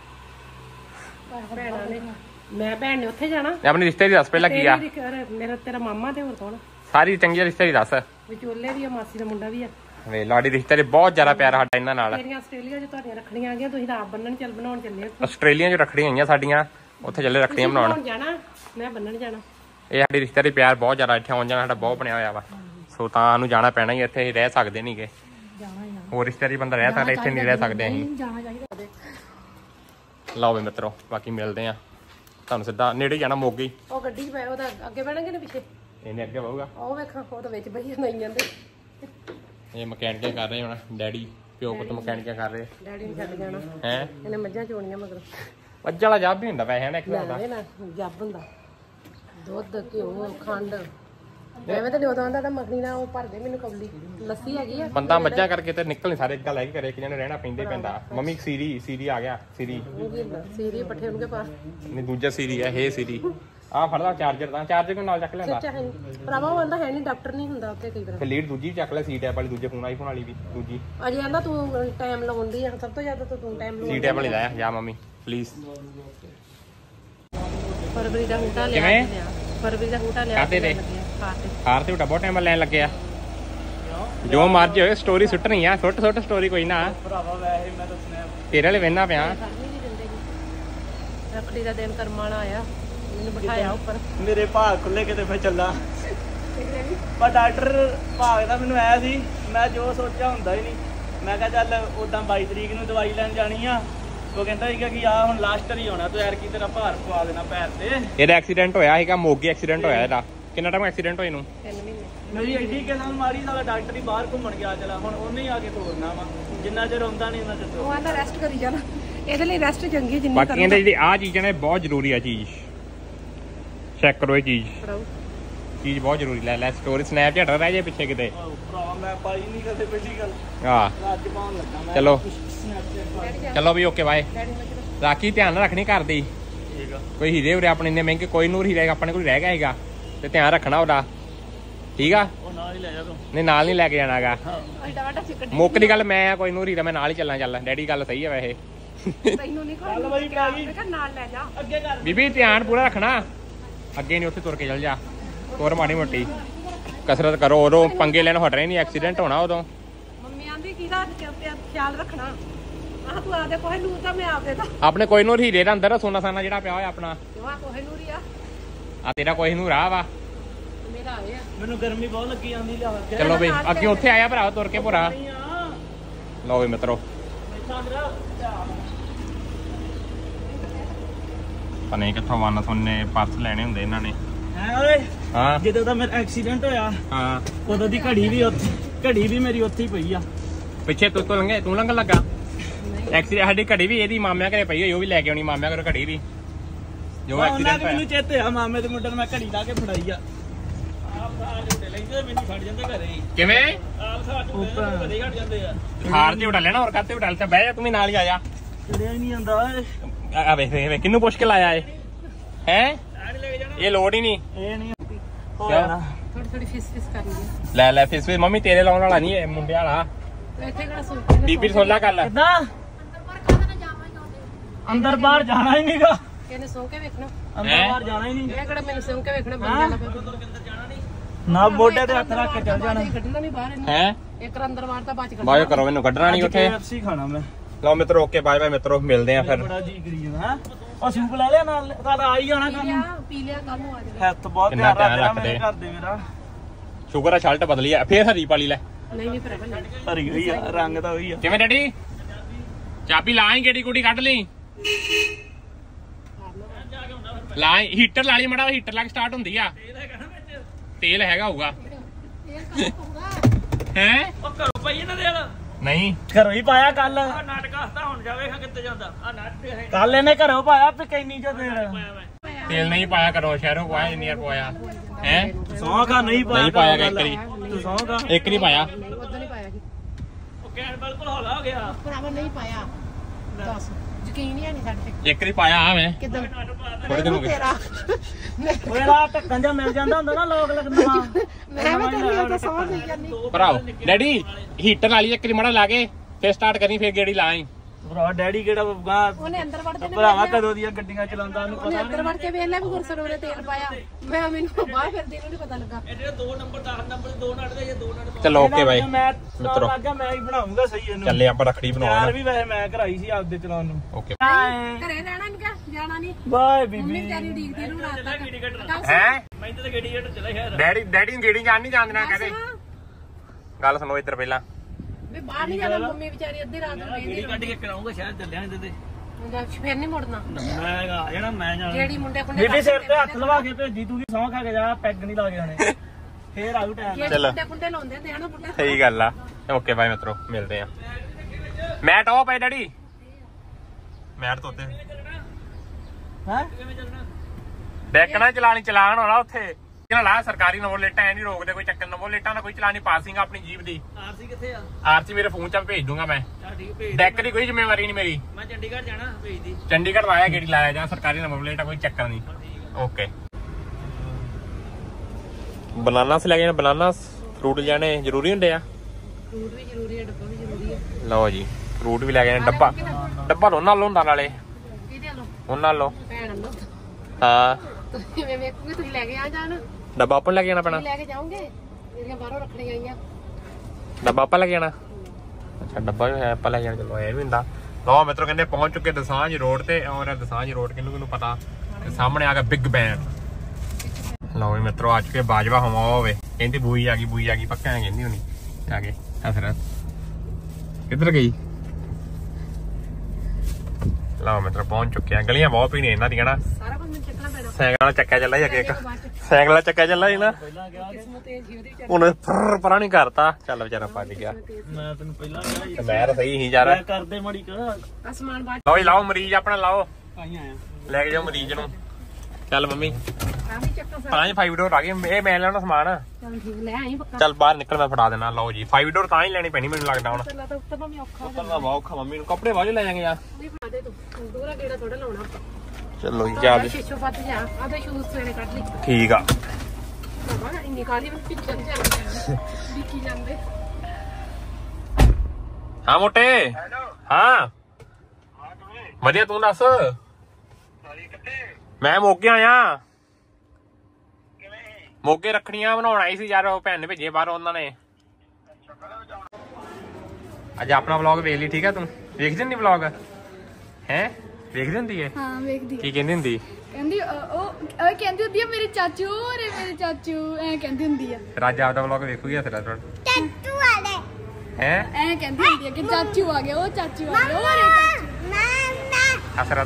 S3: ਮੈਂ ਭੈਣ ਨੇ ਉੱਥੇ ਜਾਣਾ।
S2: ਆਪਣੀ ਰਿਸ਼ਤੇ ਦੀ ਦੱਸ ਪਹਿਲਾਂ ਕੀ ਆ?
S3: ਮੇਰਾ ਤੇਰਾ ਮਾਮਾ ਤੇ ਹੋਰ ਕੌਣ?
S2: ਸਾਰੀ ਚੰਗੀ ਰਿਸ਼ਤੇ ਦੀ ਦੱਸ।
S3: ਵਿਚੋਲੇ ਵੀ ਆ, ਮਾਸੀ ਦਾ ਮੁੰਡਾ ਵੀ ਆ।
S2: ਵੇ ਲਾੜੀ ਰਿਸ਼ਤੇ ਦੇ ਬਹੁਤ ਜ਼ਿਆਦਾ ਪਿਆਰ ਸਾਡਾ ਇਹਨਾਂ ਨਾਲ।
S3: ਮੇਰੀਆਂ ਆਸਟ੍ਰੇਲੀਆ 'ਚ ਤੁਹਾਡੀਆਂ ਰੱਖੜੀਆਂ ਆ ਗਈਆਂ, ਤੁਸੀਂ ਤਾਂ ਆਪ ਬੰਨਣ ਚੱਲ ਬਣਾਉਣ ਚੱਲੇ ਹੋ।
S2: ਆਸਟ੍ਰੇਲੀਆ 'ਚ ਰੱਖੜੀਆਂ ਆਈਆਂ ਸਾਡੀਆਂ, ਉੱਥੇ ਚੱਲੇ ਰੱਖੜੀਆਂ ਬਣਾਉਣ
S3: ਜਾਣਾ, ਮੈਂ ਬੰਨਣ ਜਾਣਾ।
S2: ਇਹ ਸਾਡੀ ਰਿਸ਼ਤੇ ਦੇ ਪਿਆਰ ਬਹੁਤ ਜ਼ਿਆਦਾ, ਇੱਥੇ ਆਉਣ ਜਾਣਾ ਸਾਡਾ ਬਹੁਤ ਬਣਿਆ ਹੋਇਆ ਵਾ। ਸੋ ਤਾਂ ਸਾਨੂੰ ਜਾਣਾ ਪੈਣਾ ਹੀ, ਇੱਥੇ ਅਸੀਂ ਰਹਿ ਸਕਦੇ ਨਹੀਂਗੇ। ਹੋਰ ਰਿਸ਼ਤੇਦਾਰੀ ਬੰਦਾ ਰਹਿ ਸਕਦਾ, ਇੱਥੇ ਨਹੀਂ ਰਹਿ ਸਕਦੇ ਅਸੀਂ।
S3: ਜਾਣਾ ਚਾਹੀਦਾ।
S2: ਲਓ ਵੀ ਮਿੱਤਰੋ ਬਾਕੀ ਮਿਲਦੇ ਆ ਤੁਹਾਨੂੰ ਸਿੱਧਾ ਨੇੜੇ ਜਾਣਾ ਮੋਗੇ।
S3: ਉਹ ਗੱਡੀ 'ਚ ਪਏ, ਉਹਦਾ ਅੱਗੇ ਬਹਿਣਗੇ ਨਾ ਪਿੱਛੇ?
S2: ਇਹਨੇ ਅੱਗੇ ਹੋਊਗਾ।
S3: ਉਹ ਵੇਖਾਂ, ਉਹ ਤਾਂ ਵਿੱਚ ਬਈ ਨਹੀਂ ਜਾਂਦੇ।
S2: ਇਹ ਮਕੈਨਿਕਾਂ ਕਰ ਰਹੇ ਹੁਣ, ਡੈਡੀ ਪਿਓ ਪੁੱਤ ਮਕੈਨਿਕਾਂ ਕਰ ਰਹੇ।
S3: ਡੈਡੀ ਨੂੰ ਛੱਡ ਜਾਣਾ
S2: ਹੈ
S3: ਇਹਨੇ ਮੱਝਾਂ ਚੋਣੀਆਂ ਮਗਰ।
S2: ਮੱਝਾਂ ਵਾਲਾ ਜੱਬ ਵੀ ਹੁੰਦਾ ਵੈਸੇ ਨਾ ਇੱਕ ਹੁੰਦਾ।
S3: ਨਾ ਜੱਬ ਹੁੰਦਾ, ਦੁੱਧ ਘਿਓ ਖੰਡ ਐਵੇਂ ਤਾਂ ਨਹੀਂ ਉਦੋਂ ਆਉਂਦਾ ਤਾਂ ਮੱਖਣੀ ਨਾਲ ਉਹ ਭਰਦੇ ਮੈਨੂੰ ਕੌਲੀ। ਲੱਸੀ ਹੈਗੀ ਆ।
S2: ਬੰਦਾ ਮੱਝਾਂ ਕਰਕੇ ਤੇ ਨਿਕਲ ਨਹੀਂ ਸਾਰੇ, ਇੱਕ ਗੱਲ ਹੈ ਕਿ ਘਰੇ ਇੱਕ ਜਣੇ ਰਹਿਣਾ ਪੈਂਦਾ। ਮੰਮੀ ਸੀਰੀ ਆ ਗਿਆ।
S3: ਸੀਰੀ ਪੱਠੇ ਉਹਨੂੰ ਕੇ ਪਾ।
S2: ਨਹੀਂ ਦੂਜਾ ਸੀਰੀ ਹੈ, ਸੀਰੀ ਆ ਫੜਦਾ ਚਾਰਜਰ ਦਾ। ਚਾਰਜਰ ਕਿਉਂ ਨਾਲ ਚੱਕ ਲੈਂਦਾ?
S3: ਭਰਾਵਾ ਉਹ ਆਂਦਾ ਹੈ ਨਹੀਂ, ਡਾਕਟਰ ਨਹੀਂ ਹੁੰਦਾ ਉੱਥੇ ਕਈ ਵਾਰ।
S2: ਤੇ ਲੀਡ ਦੂਜੀ ਚੱਕ ਲੈ, ਸੀ ਟੈਪ ਵਾਲੀ, ਦੂਜੇ ਫੋਨ ਆਈਫੋਨ ਵਾਲੀ ਵੀ ਦੂਜੀ।
S3: ਅਜੇ ਆਂਦਾ ਤੂੰ ਟਾਈਮ ਲਵਾਉਂਦੀ ਆ, ਸਭ ਤੋਂ ਜ਼ਿਆਦਾ ਤੂੰ ਟਾਈਮ ਲਵਾਉਂਦੀ।
S2: ਸੀ ਟੈਪ ਵਾਲੀ ਲੈ ਜਾ ਮੰਮੀ ਪਲੀਜ਼।
S3: ਫਰਵਰੀ ਦਾ ਹੂਟਾ ਲਿਆ।
S2: ਕਿਵੇਂ?
S3: ਫਰਵਰੀ ਦਾ ਹੂਟਾ ਲਿਆ।
S2: ਕਾਹਤੇ ਦੇ? ਕਾਰ ਤੇ ਹੂਟਾ ਬਹੁਤ ਟਾਈਮ ਲੈਣ ਲੱਗਿਆ। ਜੋ ਮਰਜੀ ਹੋਏ ਸਟੋਰੀ ਸੁੱਟਣੀ ਆ, ਸੁੱਟ ਸਟੋਰੀ ਕੋਈ ਨਾ।
S1: ਭਰਾਵਾ ਵੈਸੇ ਮੈਂ ਦੱਸਣਾ
S2: ਤੇਰੇ ਵਾਲੇ ਵੇਨਾ ਪਿਆ।
S3: ਰੱਖੜੀ ਦਾ ਦਿਨ ਕਰਮ ਵਾਲਾ ਆਇਆ, ਮੈਨੂੰ ਬਿਠਾਇਆ ਉੱਪਰ।
S1: ਮੇਰੇ ਭਾਗ ਖੁੱਲੇ ਕਿਤੇ ਮੈਂ ਚੱਲਾਂ। ਪਰ ਡਾਕਟਰ ਭਾਗ ਦਾ ਮੈਨੂੰ ਆਇਆ ਸੀ, ਮੈਂ ਜੋ ਸੋਚਿਆ ਹੁੰਦਾ ਹੀ ਨਹੀਂ। ਮੈਂ ਕਿਹਾ ਚੱਲ ਉਦਾਂ 22 ਤਰੀਕ ਨੂੰ ਦਵਾਈ ਲੈਣ ਜਾਣੀ ਆ। ਉਹ ਕਹਿੰਦਾ ਸੀਗਾ ਕਿ ਆ ਹੁਣ ਲਾਸਟ ਹੀ ਹੋਣਾ, ਤੂੰ ਯਾਰ ਕੀ ਤੇਰਾ ਭਾਰ ਪਵਾ ਦੇਣਾ ਪੈਰ ਤੇ।
S2: ਇਹਦਾ ਐਕਸੀਡੈਂਟ ਹੋਇਆ ਸੀਗਾ ਮੋਗੇ, ਐਕਸੀਡੈਂਟ ਹੋਇਆ ਇਹਦਾ। ਕਿੰਨਾ ਟਾਈਮ ਐਕਸੀਡੈਂਟ ਹੋਏ ਨੂੰ?
S3: 3 ਮਹੀਨੇ।
S1: ਮੇਰੀ ਐਡੀ ਕਿਸਮ ਮਾਰੀ ਸਾਲਾ ਡਾਕਟਰ ਹੀ ਬਾਹਰ ਘੁੰਮਣ ਗਿਆ ਚਲਾ। ਹੁਣ ਉਹਨੇ ਹੀ ਆ ਕੇ ਤੋੜਨਾ ਵਾ, ਜਿੰਨਾ ਚਿਰ ਆਉਂਦਾ ਨਹੀਂ ਉਹਨਾਂ ਚਿਰ।
S3: ਉਹ ਆਂਦਾ ਰੈਸਟ ਕਰੀ ਜਾਣਾ, ਇਹਦੇ ਲਈ ਰੈਸਟ ਚੰਗੀ ਜਿੰਨੀ।
S2: ਬਾਕੀ ਕਹਿੰਦੇ ਜਿਹੜੀ ਆਹ ਚੀਜ਼ਾਂ ਨੇ ਬਹੁਤ ਜ਼ਰੂਰੀ ਆ ਚੀਜ਼। ਚੈੱਕ ਕਰੋ ਇਹ ਚੀਜ਼ ਬਹੁਤ ਜ਼ਰੂਰੀ। ਲੈ ਸਟੋਰੀ ਸਨੈਪਚੈਟ ਰਹਿ ਜੇ ਪਿੱਛੇ ਕਿਤੇ।
S1: ਭਰਾ ਮੈਂ ਪਾਈ ਨਹੀਂ ਕਦੇ ਪਹਿਲੀ ਗੱਲ।
S2: ਹਾਂ
S1: ਅੱਜ ਪਾਉਣ ਲੱਗਾ ਮੈਂ।
S2: ਚਲੋ ਵੀ ਓਕੇ ਬਾਏ। ਰਾਖੀ ਧਿਆਨ ਰੱਖਣੀ ਘਰ ਦੀ।
S1: ਠੀਕ ਆ।
S2: ਕੋਈ ਹੀਰੇ ਉਰੇ ਆਪਣੇ ਇੰਨੇ ਮਹਿੰਗੇ ਕੋਈ ਨੂਰ ਹੀਰਾ ਆਪਣੇ ਕੋਲ ਰਹਿ ਗਿਆ ਹੈਗਾ, ਤੇ ਧਿਆਨ ਰੱਖਣਾ ਉਹਦਾ। ਠੀਕ ਆ?
S1: ਉਹ ਨਾਲ ਹੀ ਲੈ ਜਾ ਤੂੰ।
S2: ਨਹੀਂ ਨਾਲ ਨਹੀਂ ਲੈ ਕੇ ਜਾਣਾਗਾ। ਮੁੱਕ ਦੀ ਗੱਲ ਮੈਂ ਆ, ਕੋਈ ਨੂਰ ਹੀਰਾ ਮੈਂ ਨਾਲ ਹੀ ਚੱਲ। ਡੈਡੀ ਗੱਲ ਸਹੀ ਆ ਵੈਸੇ।
S3: ਤੈਨੂੰ ਨਹੀਂ
S1: ਚੱਲ ਬਈ ਪੈ ਗਈ
S3: ਮੈਂ ਕਿਹਾ ਨਾਲ ਲੈ ਜਾ
S1: ਅੱਗੇ ਕਰ
S2: ਬੀਬੀ ਧਿਆਨ ਪੂਰਾ ਰੱਖਣਾ ਅੱਗੇ ਨਹੀਂ ਉੱਥੇ ਤੁਰ ਕੇ ਚੱਲ ਜਾ ਤੁਰ ਮਾੜੀ ਮੋਟੀ ਕਸਰਤ ਕਰੋ ਉਦੋਂ ਪੰਗੇ ਲੈਣ ਹਟ ਰਹੇ ਨਹੀਂ ਐਕਸੀਡੈਂਟ ਹੋਣਾ ਉਦੋਂ
S3: ਮੰਮੀ ਆਂਦੀ ਕਿਹਦਾ ਖਿਆਲ ਰੱਖਣਾ ਆਹ ਤੂੰ ਆਪਦੇ ਕੋਹੇ ਨੂਰ ਤਾਂ ਮੈਂ ਆਪਦੇ ਤਾਂ
S2: ਆਪਣੇ ਕੋਈ ਨੂੰ ਹੀਰੇ ਦਾ ਅੰਦਰ ਸੋਨਾ ਸਾਨਾ ਜਿਹੜਾ ਪਿਆ ਹੋਇਆ ਆਪਣਾ
S3: ਜਵਾ ਕੋਹੇ ਨੂਰ ਹੀ
S2: ਆ ਤੇਰਾ ਕੋਈ ਨੂੰ ਰਾਹ ਵਾ
S3: ਮੇਰਾ ਆਇਆ
S1: ਮੈਨੂੰ ਗਰਮੀ ਬਹੁਤ ਲੱਗੀ ਜਾਂਦੀ ਲਿਆ ਕੇ
S2: ਚਲੋ ਬਈ ਅੱਗੇ ਉੱਥੇ ਆਇਆ ਭਰਾ ਤੁਰ ਕੇ ਭਰਾ ਲਓ ਵੀ ਮਿੱਤਰੋ ਪਨੇ ਕਿੱਥੋਂ ਵੰਨ ਸੁਣਨੇ ਪਰਸ ਲੈਣੇ ਹੁੰਦੇ ਇਹਨਾਂ ਨੇ
S1: ਹੈ ਓਏ
S2: ਹਾਂ
S1: ਜਦੋਂ ਦਾ ਮੇਰਾ ਐਕਸੀਡੈਂਟ ਹੋਇਆ
S2: ਹਾਂ
S1: ਉਦੋਂ ਦੀ ਘੜੀ ਵੀ ਮੇਰੀ ਉੱਥੇ ਹੀ ਪਈ ਆ
S2: ਪਿੱਛੇ ਤੂੰ ਲੰਘੇ ਤੂੰ ਲੰਘਣ ਲੱਗਾ ਐਕਸੀਡੈਂਟ ਸਾਡੀ ਘੜੀ ਵੀ ਇਹਦੀ ਮਾਮਿਆਂ ਘਰੇ ਪਈ ਹੋਈ ਉਹ ਵੀ ਲੈ ਕੇ ਆਉਣੀ ਮਾਮਿਆਂ ਘਰੋਂ ਘੜੀ ਵੀ ਜੋ ਐਕਸੀਡੈਂਟ
S1: ਮੈਨੂੰ ਚੇਤੇ ਆ ਮਾਮੇ ਦੇ ਮੁੰਡੇ ਨੂੰ ਮੈਂ ਘੜੀ ਲਾ ਕੇ ਫੜਾਈ ਆ ਆਪ ਸਾਰ ਝੂਟੇ ਲੈਂਦੇ ਮੈਨੂੰ ਫੜ ਜਾਂਦੇ ਘਰੇ ਹੀ
S2: ਕਿਵੇਂ
S1: ਆਪ ਸਾਰ ਝੂਟੇ ਘਰੇ ਘੜ ਜਾਂਦੇ ਆ
S2: ਹਾਰ ਤੇ ਉਡਾ ਲੈਣਾ ਹੋਰ ਕਾਤੇ ਉਡਾ ਲੈ ਬਹਿ ਜਾ ਤੂੰ ਵੀ ਨਾਲ ਹੀ ਆ ਜਾ
S1: ਚੜਿਆ ਹੀ ਨਹੀਂ ਜਾਂਦਾ ਓਏ
S2: ਆ ਵੇਖ ਵੇਖ ਕਿੰਨੂੰ ਪੁੱਛ ਕੇ ਲਾਇਆ ਏ ਹੈ ਇਹ ਲੋੜ ਹੀ ਨਹੀਂ
S1: ਇਹ ਨਹੀਂ ਹੋ ਜਾਣਾ
S3: ਥੋੜੀ ਥੋੜੀ ਫਿਸ ਕਰਨੀ
S2: ਲੈ ਲੈ ਫਿਸ ਮੰਮੀ ਤੇਰੇ ਲਾਉਣ ਵਾਲਾ ਨਹੀਂ ਇਹ ਮੁੰਡੇ ਵਾਲਾ
S3: ਤੇ ਇੱਥੇ ਕਿਹੜਾ ਸੁਣਦੇ
S2: ਬੀਬੀ ਸੁਣ ਲੈ ਗੱਲ
S1: ਕਿੱਦਾਂ ਅੰਦਰ ਬਾਹਰ ਜਾਣਾ ਹੀ ਨਹੀਂਗਾ
S3: ਕਿਹਨੇ ਸੌਂ ਕੇ ਵੇਖਣਾ
S1: ਅੰਦਰ ਬਾਹਰ ਜਾਣਾ ਹੀ ਨਹੀਂ
S3: ਇਹ ਕਿਹੜਾ ਮੈਨੂੰ ਸੌਂ ਕੇ ਵੇਖਣਾ ਬੰਦਾ
S1: ਨਾ ਮੋਢੇ ਤੇ ਹੱਥ ਰੱਖ ਕੇ ਚੱਲ ਜਾਣਾ
S3: ਕੱਢਣਾ ਨਹੀਂ ਬਾਹਰ ਇਹਨੂੰ
S2: ਹੈ
S3: ਇੱਕ ਅੰਦਰ ਮਾਰਦਾ ਬਾਅਦ ਚ ਕੱਢਣਾ
S2: ਬਾਜੋ ਕਰੋ ਮੈਨੂੰ ਕੱਢਣਾ ਨਹੀਂ ਉੱਥੇ
S1: KFC ਖਾਣਾ ਮੈਂ
S2: ਲਓ ਮਿੱਤਰੋ ਓਕੇ ਬਾਏ ਬਾਏ ਮਿੱਤਰੋ ਮਿਲਦੇ ਆ ਫਿਰ
S1: ਬੜਾ ਜੀ ਕਰੀ ਜਾਂਦਾ ਹੈ ਉਹ ਸੂਪ ਲੈ ਲਿਆ ਨਾਲ ਕੱਲ ਆ ਹੀ ਜਾਣਾ ਕੰਮ
S3: ਪੀ ਲਿਆ ਕੱਲ ਨੂੰ ਆ ਜਾਣਾ
S1: ਹੈਲਥ ਬਹੁਤ
S2: ਕਿੰਨਾ
S1: ਧਿਆਨ
S2: ਧਿਆਨ
S1: ਰੱਖਦੇ ਮੇਰੇ ਘਰ ਦੇ ਮੇਰਾ
S2: ਸ਼ੂਗਰ ਆ ਸ਼ਰਟ ਬਦਲੀ ਆ ਫੇਰ ਹਰੀ ਪਾਲੀ ਲੈ
S3: ਨਹੀਂ ਨਹੀਂ ਭਰਾ ਨਹੀਂ
S1: ਹਰੀ ਹੋਈ ਆ ਰੰਗ ਤਾਂ ਹੋਈ ਆ
S2: ਕਿਵੇਂ ਡੈਡੀ ਚਾਬੀ ਲਾਈ ਗੇੜੀ ਕੁੜੀ ਕੱਢ ਲਈ ਲਾਈ ਹੀਟਰ ਲਾ ਲਈ ਮੜਾ ਹੀਟਰ ਲੱਗ ਸਟਾਰਟ ਹੁੰਦੀ ਆ ਤੇਲ ਹੈਗਾ ਹੋਊਗਾ ਹੈ
S1: ਉਹ ਘਰੋਂ ਪਈ ਇਹਨਾਂ ਦੇ ਨਾਲ
S2: ਨਹੀਂ
S1: ਘਰੋਂ ਹੀ ਪਾਇਆ ਕੱਲ ਨਾਟਕ ਹੱਸਦਾ ਹੁਣ ਜਾਵੇਗਾ ਕਿੱਥੇ ਜਾਂਦਾ ਆ ਨਾਟਕ ਕੱਲ ਇਹਨੇ ਘਰੋਂ ਪਾਇਆ ਪਕੈਨੀ ਚ
S2: ਤੇਲ ਨਹੀਂ ਪਾਇਆ ਕਰੋ ਸ਼ਹਿਰੋਂ ਪਾਇਆ ਇੰਨੀਅਰ ਪਾਇਆ ਹੈ
S1: ਸੌਂਖਾ ਨਹੀਂ ਪਾਇਆ
S2: ਨਹੀਂ ਪਾਇਆ ਇੱਕ ਵਾਰੀ
S1: ਤੂੰ ਸੌਂਖਾ
S2: ਇੱਕ ਨਹੀਂ ਪਾਇਆ
S3: ਉਦੋਂ ਨਹੀਂ ਪਾਇਆ ਸੀ
S1: ਉਹ ਕਹਿਣ ਬਿਲਕੁਲ ਹੌਲਾ ਹੋ ਗਿਆ
S3: ਭਰਾਵਾ ਨਹੀਂ ਪਾਇਆ ਦੱਸ ਯਕੀਨ ਹੀ ਨਹੀਂ ਸਾਡੇ ਤੇ
S2: ਇੱਕ ਨਹੀਂ ਪਾਇਆ ਆ ਮੈਂ
S3: ਕਿਦਾਂ
S2: ਥੋੜੇ ਦਿਨ ਹੋ ਗਏ
S3: ਤੇਰਾ
S1: ਓਏ ਰਾ ਢੱਕਣ ਜਾਂ ਮਿਲ ਜਾਂਦਾ ਹੁੰਦਾ ਨਾ ਲੋਕ ਲੱਗਦਾ
S3: ਮੈਂ ਵੀ ਤੈਨੂੰ ਤਾਂ ਸੌਂ ਨਹੀਂ ਕਰਨੀ
S2: ਭਰਾਓ ਡੈਡੀ ਹੀਟਰ ਲਾ ਲਈ ਇੱਕ ਵਾਰੀ ਮੜਾ ਲਾ ਕੇ ਫੇਰ ਸਟਾਰਟ ਕਰੀ ਫੇਰ ਗੇੜੀ ਲਾਈ
S1: ਭਰਾ ਡੈਡੀ ਕਿਹੜਾ ਗਾਂ
S3: ਉਹਨੇ ਅੰਦਰ ਵੜਦੇ ਨੇ
S1: ਭਰਾਵਾ ਕਦੋਂ ਦੀਆਂ ਗੱਡੀਆਂ ਚਲਾਉਂਦਾ ਉਹਨੂੰ
S3: ਉਹਨੇ ਅੰਦਰ ਵੜ ਕੇ ਵੇਖ ਲਿਆ ਵੀ ਗੁਰਸਰੋਂ ਨੇ ਤੇਲ ਪਾਇਆ ਮੈਂ ਮੈਨੂੰ ਬਾਹਰ ਫਿਰਦੀ ਨੂੰ ਨਹੀਂ ਪਤਾ ਲੱਗਾ
S1: ਇਹ 2 ਨੰਬਰ 10 ਨੰਬਰ 2 ਨਟ ਦੇ 2 ਨਟ
S2: ਚਲੋ ਓਕੇ ਬਾਈ
S1: ਮੈਂ
S2: ਮਿੱਤਰੋ
S1: ਲੱਗ ਗਿਆ ਮੈਂ ਹੀ ਬਣਾਉਂਗਾ ਸਹੀ ਇਹਨੂੰ
S2: ਚੱਲੇ ਆਪਾਂ ਰੱਖੜੀ ਬਣਾਉਣਾ
S1: ਯਾਰ ਵੀ ਵੈਸੇ ਮੈਂ ਕਰਾਈ ਸੀ ਆਪਦੇ ਚਲਾਉਣ ਨੂੰ
S2: ਓਕੇ
S3: ਘਰੇ ਰਹਿਣਾ ਨਹੀਂ ਕਿਆ ਜਾਣਾ ਨਹੀਂ
S1: ਬਾਏ
S3: ਮੰਮੀ
S1: ਬੀਬੀ
S3: ਵਿਚਾਰੀ ਉਡੀਕਦੀ ਨੂੰ ਰਾਤ ਤੱਕ
S2: ਹੈ
S1: ਮੈਂ ਤਾਂ ਗੇੜੀ ਜੱਟ ਚਲਾ ਯਾਰ
S2: ਡੈਡੀ ਨੂੰ ਗੇੜੀ ਜਾਣ ਨਹੀਂ ਜਾਣਨਾ ਕਹਦੇ ਗੱਲ ਸੁਣੋ ਇੱਧਰ ਪਹਿਲਾਂ
S3: ਵੀ ਬਾਹਰ ਨਹੀਂ ਜਾਣਾ ਮੰਮੀ ਵਿਚਾਰੀ ਅੱਧੀ ਰਾਤ ਨੂੰ
S1: ਗੇੜੀ
S3: ਰਹਿੰਦੀ
S1: ਕੱਢ ਕੇ ਕਰਾਉਂਗਾ ਸ਼ਾਇਦ ਚੱਲਿਆ ਇਹਦੇ ਤੇ
S3: ਫਿਰ ਨਹੀਂ ਮੁੜਨਾ
S1: ਮੈਂ ਆ ਜਾਣਾ ਮੈਂ ਜਾਣਾ
S3: ਜਿਹੜੀ ਮੁੰਡੇ ਕੁੰਡੇ
S1: ਬੀਬੀ ਸਿਰ ਤੇ ਹੱਥ ਲਵਾ ਕੇ ਭੇਜੀ ਤੂੰ ਵੀ ਸੌਂ ਖਾ ਕੇ ਜਾ ਪੈਗ ਨਹੀਂ ਲਾ ਕੇ ਜਾਣੇ ਫੇਰ ਆਊ ਟਾਈਮ
S3: ਜਿਹੜੇ ਮੁੰਡੇ ਕੁੰਡੇ ਲਾਉਂਦੇ ਹੁੰਦੇ ਆ ਨਾ ਬੁੱਢਾ
S2: ਸਹੀ ਗੱਲ ਆ ਓਕੇ ਬਾਈ ਮਿੱਤਰੋ ਮਿਲਦੇ ਆ ਮੈਟ ਆਓ ਪਏ ਡੈਡੀ ਮੈਟ ਤੋਤੇ
S1: ਹੈ
S2: ਡੈਕਣਾ ਚਲਾਣੀ ਚਲਾਣ ਹੋਣਾ ਉੱਥੇ ਕਿਹਨਾਂ ਲਾ ਸਰਕਾਰੀ ਨੰਬਰ ਲੇਟਾਂ ਐ ਨਹੀਂ ਰੋਕਦੇ ਕੋਈ ਚੱਕਰ ਨੰਬਰ ਲੇਟਾਂ ਦਾ ਕੋਈ ਚਲਾਣੀ ਪਾਸਿੰਗ ਆਪਣੀ ਜੀਪ ਦੀ
S1: ਆਰਸੀ ਕਿੱਥੇ ਆ
S2: ਆਰਸੀ ਮੇਰੇ ਫੋਨ 'ਚ ਭੇਜ ਦੂੰਗਾ ਮੈਂ
S1: ਚਾ ਠੀਕ ਭੇਜ
S2: ਡੈਕ ਦੀ ਕੋਈ ਜ਼ਿੰਮੇਵਾਰੀ ਨਹੀਂ ਮੇਰੀ
S1: ਮੈਂ ਚੰਡੀਗੜ੍ਹ ਜਾਣਾ ਭੇਜ ਦੀ
S2: ਚੰਡੀਗੜ੍ਹ ਲਾਇਆ ਗੇੜੀ ਲਾਇਆ ਜਾਂ ਸਰਕਾਰੀ ਨੰਬਰ ਪਲੇਟ ਕੋਈ ਚੱਕਰ ਨਹੀਂ ਓਕੇ ਬਨਾਨਾਸ ਲੈ ਗਏ ਬਨਾਨਾਸ ਫਰੂਟ ਲੈਣੇ ਜ਼ਰੂਰੀ ਹੁੰਦੇ ਆ
S3: ਫਰੂਟ ਵੀ ਜ਼ਰੂਰੀ ਹੈ ਡੱਬਾ ਵੀ ਜ਼ਰੂਰੀ ਹੈ
S2: ਲਓ ਜੀ ਫਰੂਟ ਵੀ ਲੈ ਗਏ ਡੱਬਾ ਉਹਨਾਂ ਲੋ ਹੁੰਦਾ ਨਾਲੇ
S3: ਕਿਹਦੇ ਲੋ
S2: ਉਹਨਾਂ ਲੋ
S3: ਭੈਣ ਲੋ
S2: ਹਾਂ
S3: ਤੁਸੀਂ ਵੇਖੋਗੇ ਤੁਸੀਂ ਲੈ ਕੇ ਆ ਜਾਣ
S2: ਡੱਬਾ ਆਪਾਂ ਲੈ ਕੇ ਜਾਣਾ ਪੈਣਾ
S3: ਲੈ ਕੇ ਜਾਓਗੇ ਜਿਹੜੀਆਂ ਬਾਹਰੋਂ ਰੱਖਣੀਆਂ ਆਈਆਂ
S2: ਡੱਬਾ ਆਪਾਂ ਲੈ ਕੇ ਜਾਣਾ ਅੱਛਾ ਡੱਬਾ ਜੋ ਹੈ ਆਪਾਂ ਲੈ ਜਾਣਾ ਚਲੋ ਇਹ ਵੀ ਹੁੰਦਾ ਲਓ ਮਿੱਤਰੋ ਕਹਿੰਦੇ ਪਹੁੰਚ ਚੁੱਕੇ ਦਸਾਂਝ ਰੋਡ ਤੇ ਔਰ ਦਸਾਂਝ ਰੋਡ ਕਿਹਨੂੰ ਪਤਾ ਤੇ ਸਾਹਮਣੇ ਆ ਗਿਆ ਬਿਗ ਬੈਨ ਲਓ ਵੀ ਮਿੱਤਰੋ ਆ ਚੁੱਕੇ ਬਾਜਵਾ ਹਵਾ ਹੋਵੇ ਕਹਿੰਦੀ ਬੂਈ ਆ ਗਈ ਪੱਕਾ ਕਹਿੰਦੀ ਹੁਣੀ ਆ ਗਏ ਹਸਰਤ ਕਿੱਧਰ ਗਈ ਲਓ ਮਿੱਤਰੋ ਪਹੁੰਚ ਚੁੱਕੇ ਆ ਗਲੀਆਂ ਬਹੁਤ ਪੀਣੀਆਂ ਇਹਨਾਂ ਦੀਆਂ ਨਾ
S3: ਸਾਰਾ ਕੁਝ ਮੈਨੂੰ ਚੱਕਣਾ ਪੈਣਾ
S2: ਸਾਈਕਲ ਵਾਲਾ ਚੱਕਿਆ ਚੱਲਾ ਸੀ ਅੱਗੇ ਇੱਕ ਸਾਈਕਲ ਵਾਲਾ ਚੱਕਿਆ ਚੱਲਾ ਸੀ ਨਾ
S3: ਕਿਸਮਤ ਇਹ ਜੀ ਉਹਦੀ
S2: ਹੁਣ ਪਰਾਂ ਨਹੀਂ ਕਰਤਾ ਚੱਲ ਵਿਚਾਰਾ ਭੱਜ ਗਿਆ
S1: ਮੈਂ ਤੈਨੂੰ ਪਹਿਲਾਂ ਕਿਹਾ ਸੀ
S2: ਮੈਂ ਤਾਂ ਸਹੀ ਸੀ ਯਾਰ
S1: ਮੈਂ ਕਰਦੇ ਮੜੀ ਕਰ
S3: ਅਸਮਾਨ ਬਾਅਦ
S2: ਲਓ ਜੀ ਲਾਓ ਮਰੀਜ਼ ਆਪਣਾ ਲਾਓ
S1: ਆਈ ਆਇਆ
S2: ਲੈ ਕੇ ਜਾਓ ਮਰੀਜ਼ ਨੂੰ ਚੱਲ ਮੰਮੀ
S3: ਆ ਵੀ ਚੱਕਾ ਸਾਰਾ
S2: ਪਰਾਂ 5 ਡੋਰ ਆ ਗਏ ਇਹ ਮੈਂ ਲੈਣਾ ਸਮਾਨ
S3: ਚੱਲ ਠੀਕ ਲੈ ਆਈ ਪੱਕਾ
S2: ਚੱਲ ਬਾਹਰ ਨਿਕਲ ਮੈਂ ਫੜਾ ਦੇਣਾ ਲਓ ਜੀ 5 ਡੋਰ ਤਾਂ ਹੀ ਲੈਣੀ ਪੈਣੀ ਮੈਨੂੰ ਲੱਗਦਾ ਹੁਣ
S3: ਚੱਲਾ ਤਾਂ ਉੱਤਰ ਮੈਂ ਔਖਾ ਹੋ
S2: ਕੱਲਾ ਬਹੁਤ ਔਖਾ ਮੰਮੀ ਨੂੰ ਕੱਪੜੇ ਬਾਜੂ ਲੈ ਜਾਾਂਗੇ ਯਾਰ
S3: ਨਹੀਂ ਫੜਾ ਦੇ ਤੂੰ ਦੂਰਾ ਗੇੜਾ ਥੋੜਾ ਲਾਉਣਾ
S2: ਚਲੋ ਜੀ ਜਾ
S3: ਸ਼ੀਸ਼ੋ ਪੱਤ ਜਾ ਆਦੇ ਸ਼ੂਜ਼ ਸਵੇਰੇ ਕੱਢ ਲਈ
S2: ਠੀਕ ਆ
S3: ਬਾਬਾ ਇੰਨੀ ਕਾਲੀ ਵਿੱਚ ਪਿੱਛੇ ਨਹੀਂ ਜਾਂਦੇ ਵਿਕੀ ਜਾਂਦੇ
S2: ਹਾਂ ਮੋਟੇ ਹਾਂ ਵਧੀਆ ਤੂੰ ਦੱਸ। ਮੈਂ ਮੋਗੇ ਆਇਆ। ਮੋਗੇ ਰੱਖੜੀਆਂ ਬਣਾਉਣ ਆਈ ਸੀ ਯਾਰ, ਉਹ ਭੈਣ ਨੇ ਭੇਜੀਆਂ ਬਾਹਰੋਂ ਉਹਨਾਂ ਨੇ। ਅੱਜ ਆਪਣਾ ਵਲੌਗ ਵੇਖ ਲਈ ਠੀਕ ਆ? ਤੂੰ ਵੇਖਦੀ ਹੁੰਦੀ ਵਲੌਗ? ਹੈ ਵੇਖਦੀ ਹੁੰਦੀ ਹੈ?
S4: ਹਾਂ ਵੇਖਦੀ।
S2: ਕੀ ਕਹਿੰਦੀ ਹੁੰਦੀ?
S4: ਕਹਿੰਦੀ ਉਹ ਕਹਿੰਦੀ ਹੁੰਦੀ ਆ ਮੇਰੇ ਚਾਚੂ, ਓਰੇ ਮੇਰੇ ਚਾਚੂ, ਐ ਕਹਿੰਦੀ ਹੁੰਦੀ ਆ।
S2: ਰਾਜ ਆਪਦਾ ਵਲੌਗ ਵੇਖੂਗੀ ਤੇਰਾ ਥੋੜਾ
S4: ਚਾਚੂ ਵਾਲੇ
S2: ਹੈ?
S4: ਐ ਕਹਿੰਦੀ ਹੁੰਦੀ ਆ ਕਿ ਚਾਚੂ ਆ ਗਿਆ, ਉਹ ਚਾਚੂ ਆ ਗਿਆ, ਓਰੇ ਚਾਚੂ।
S2: ਹਸਰਤ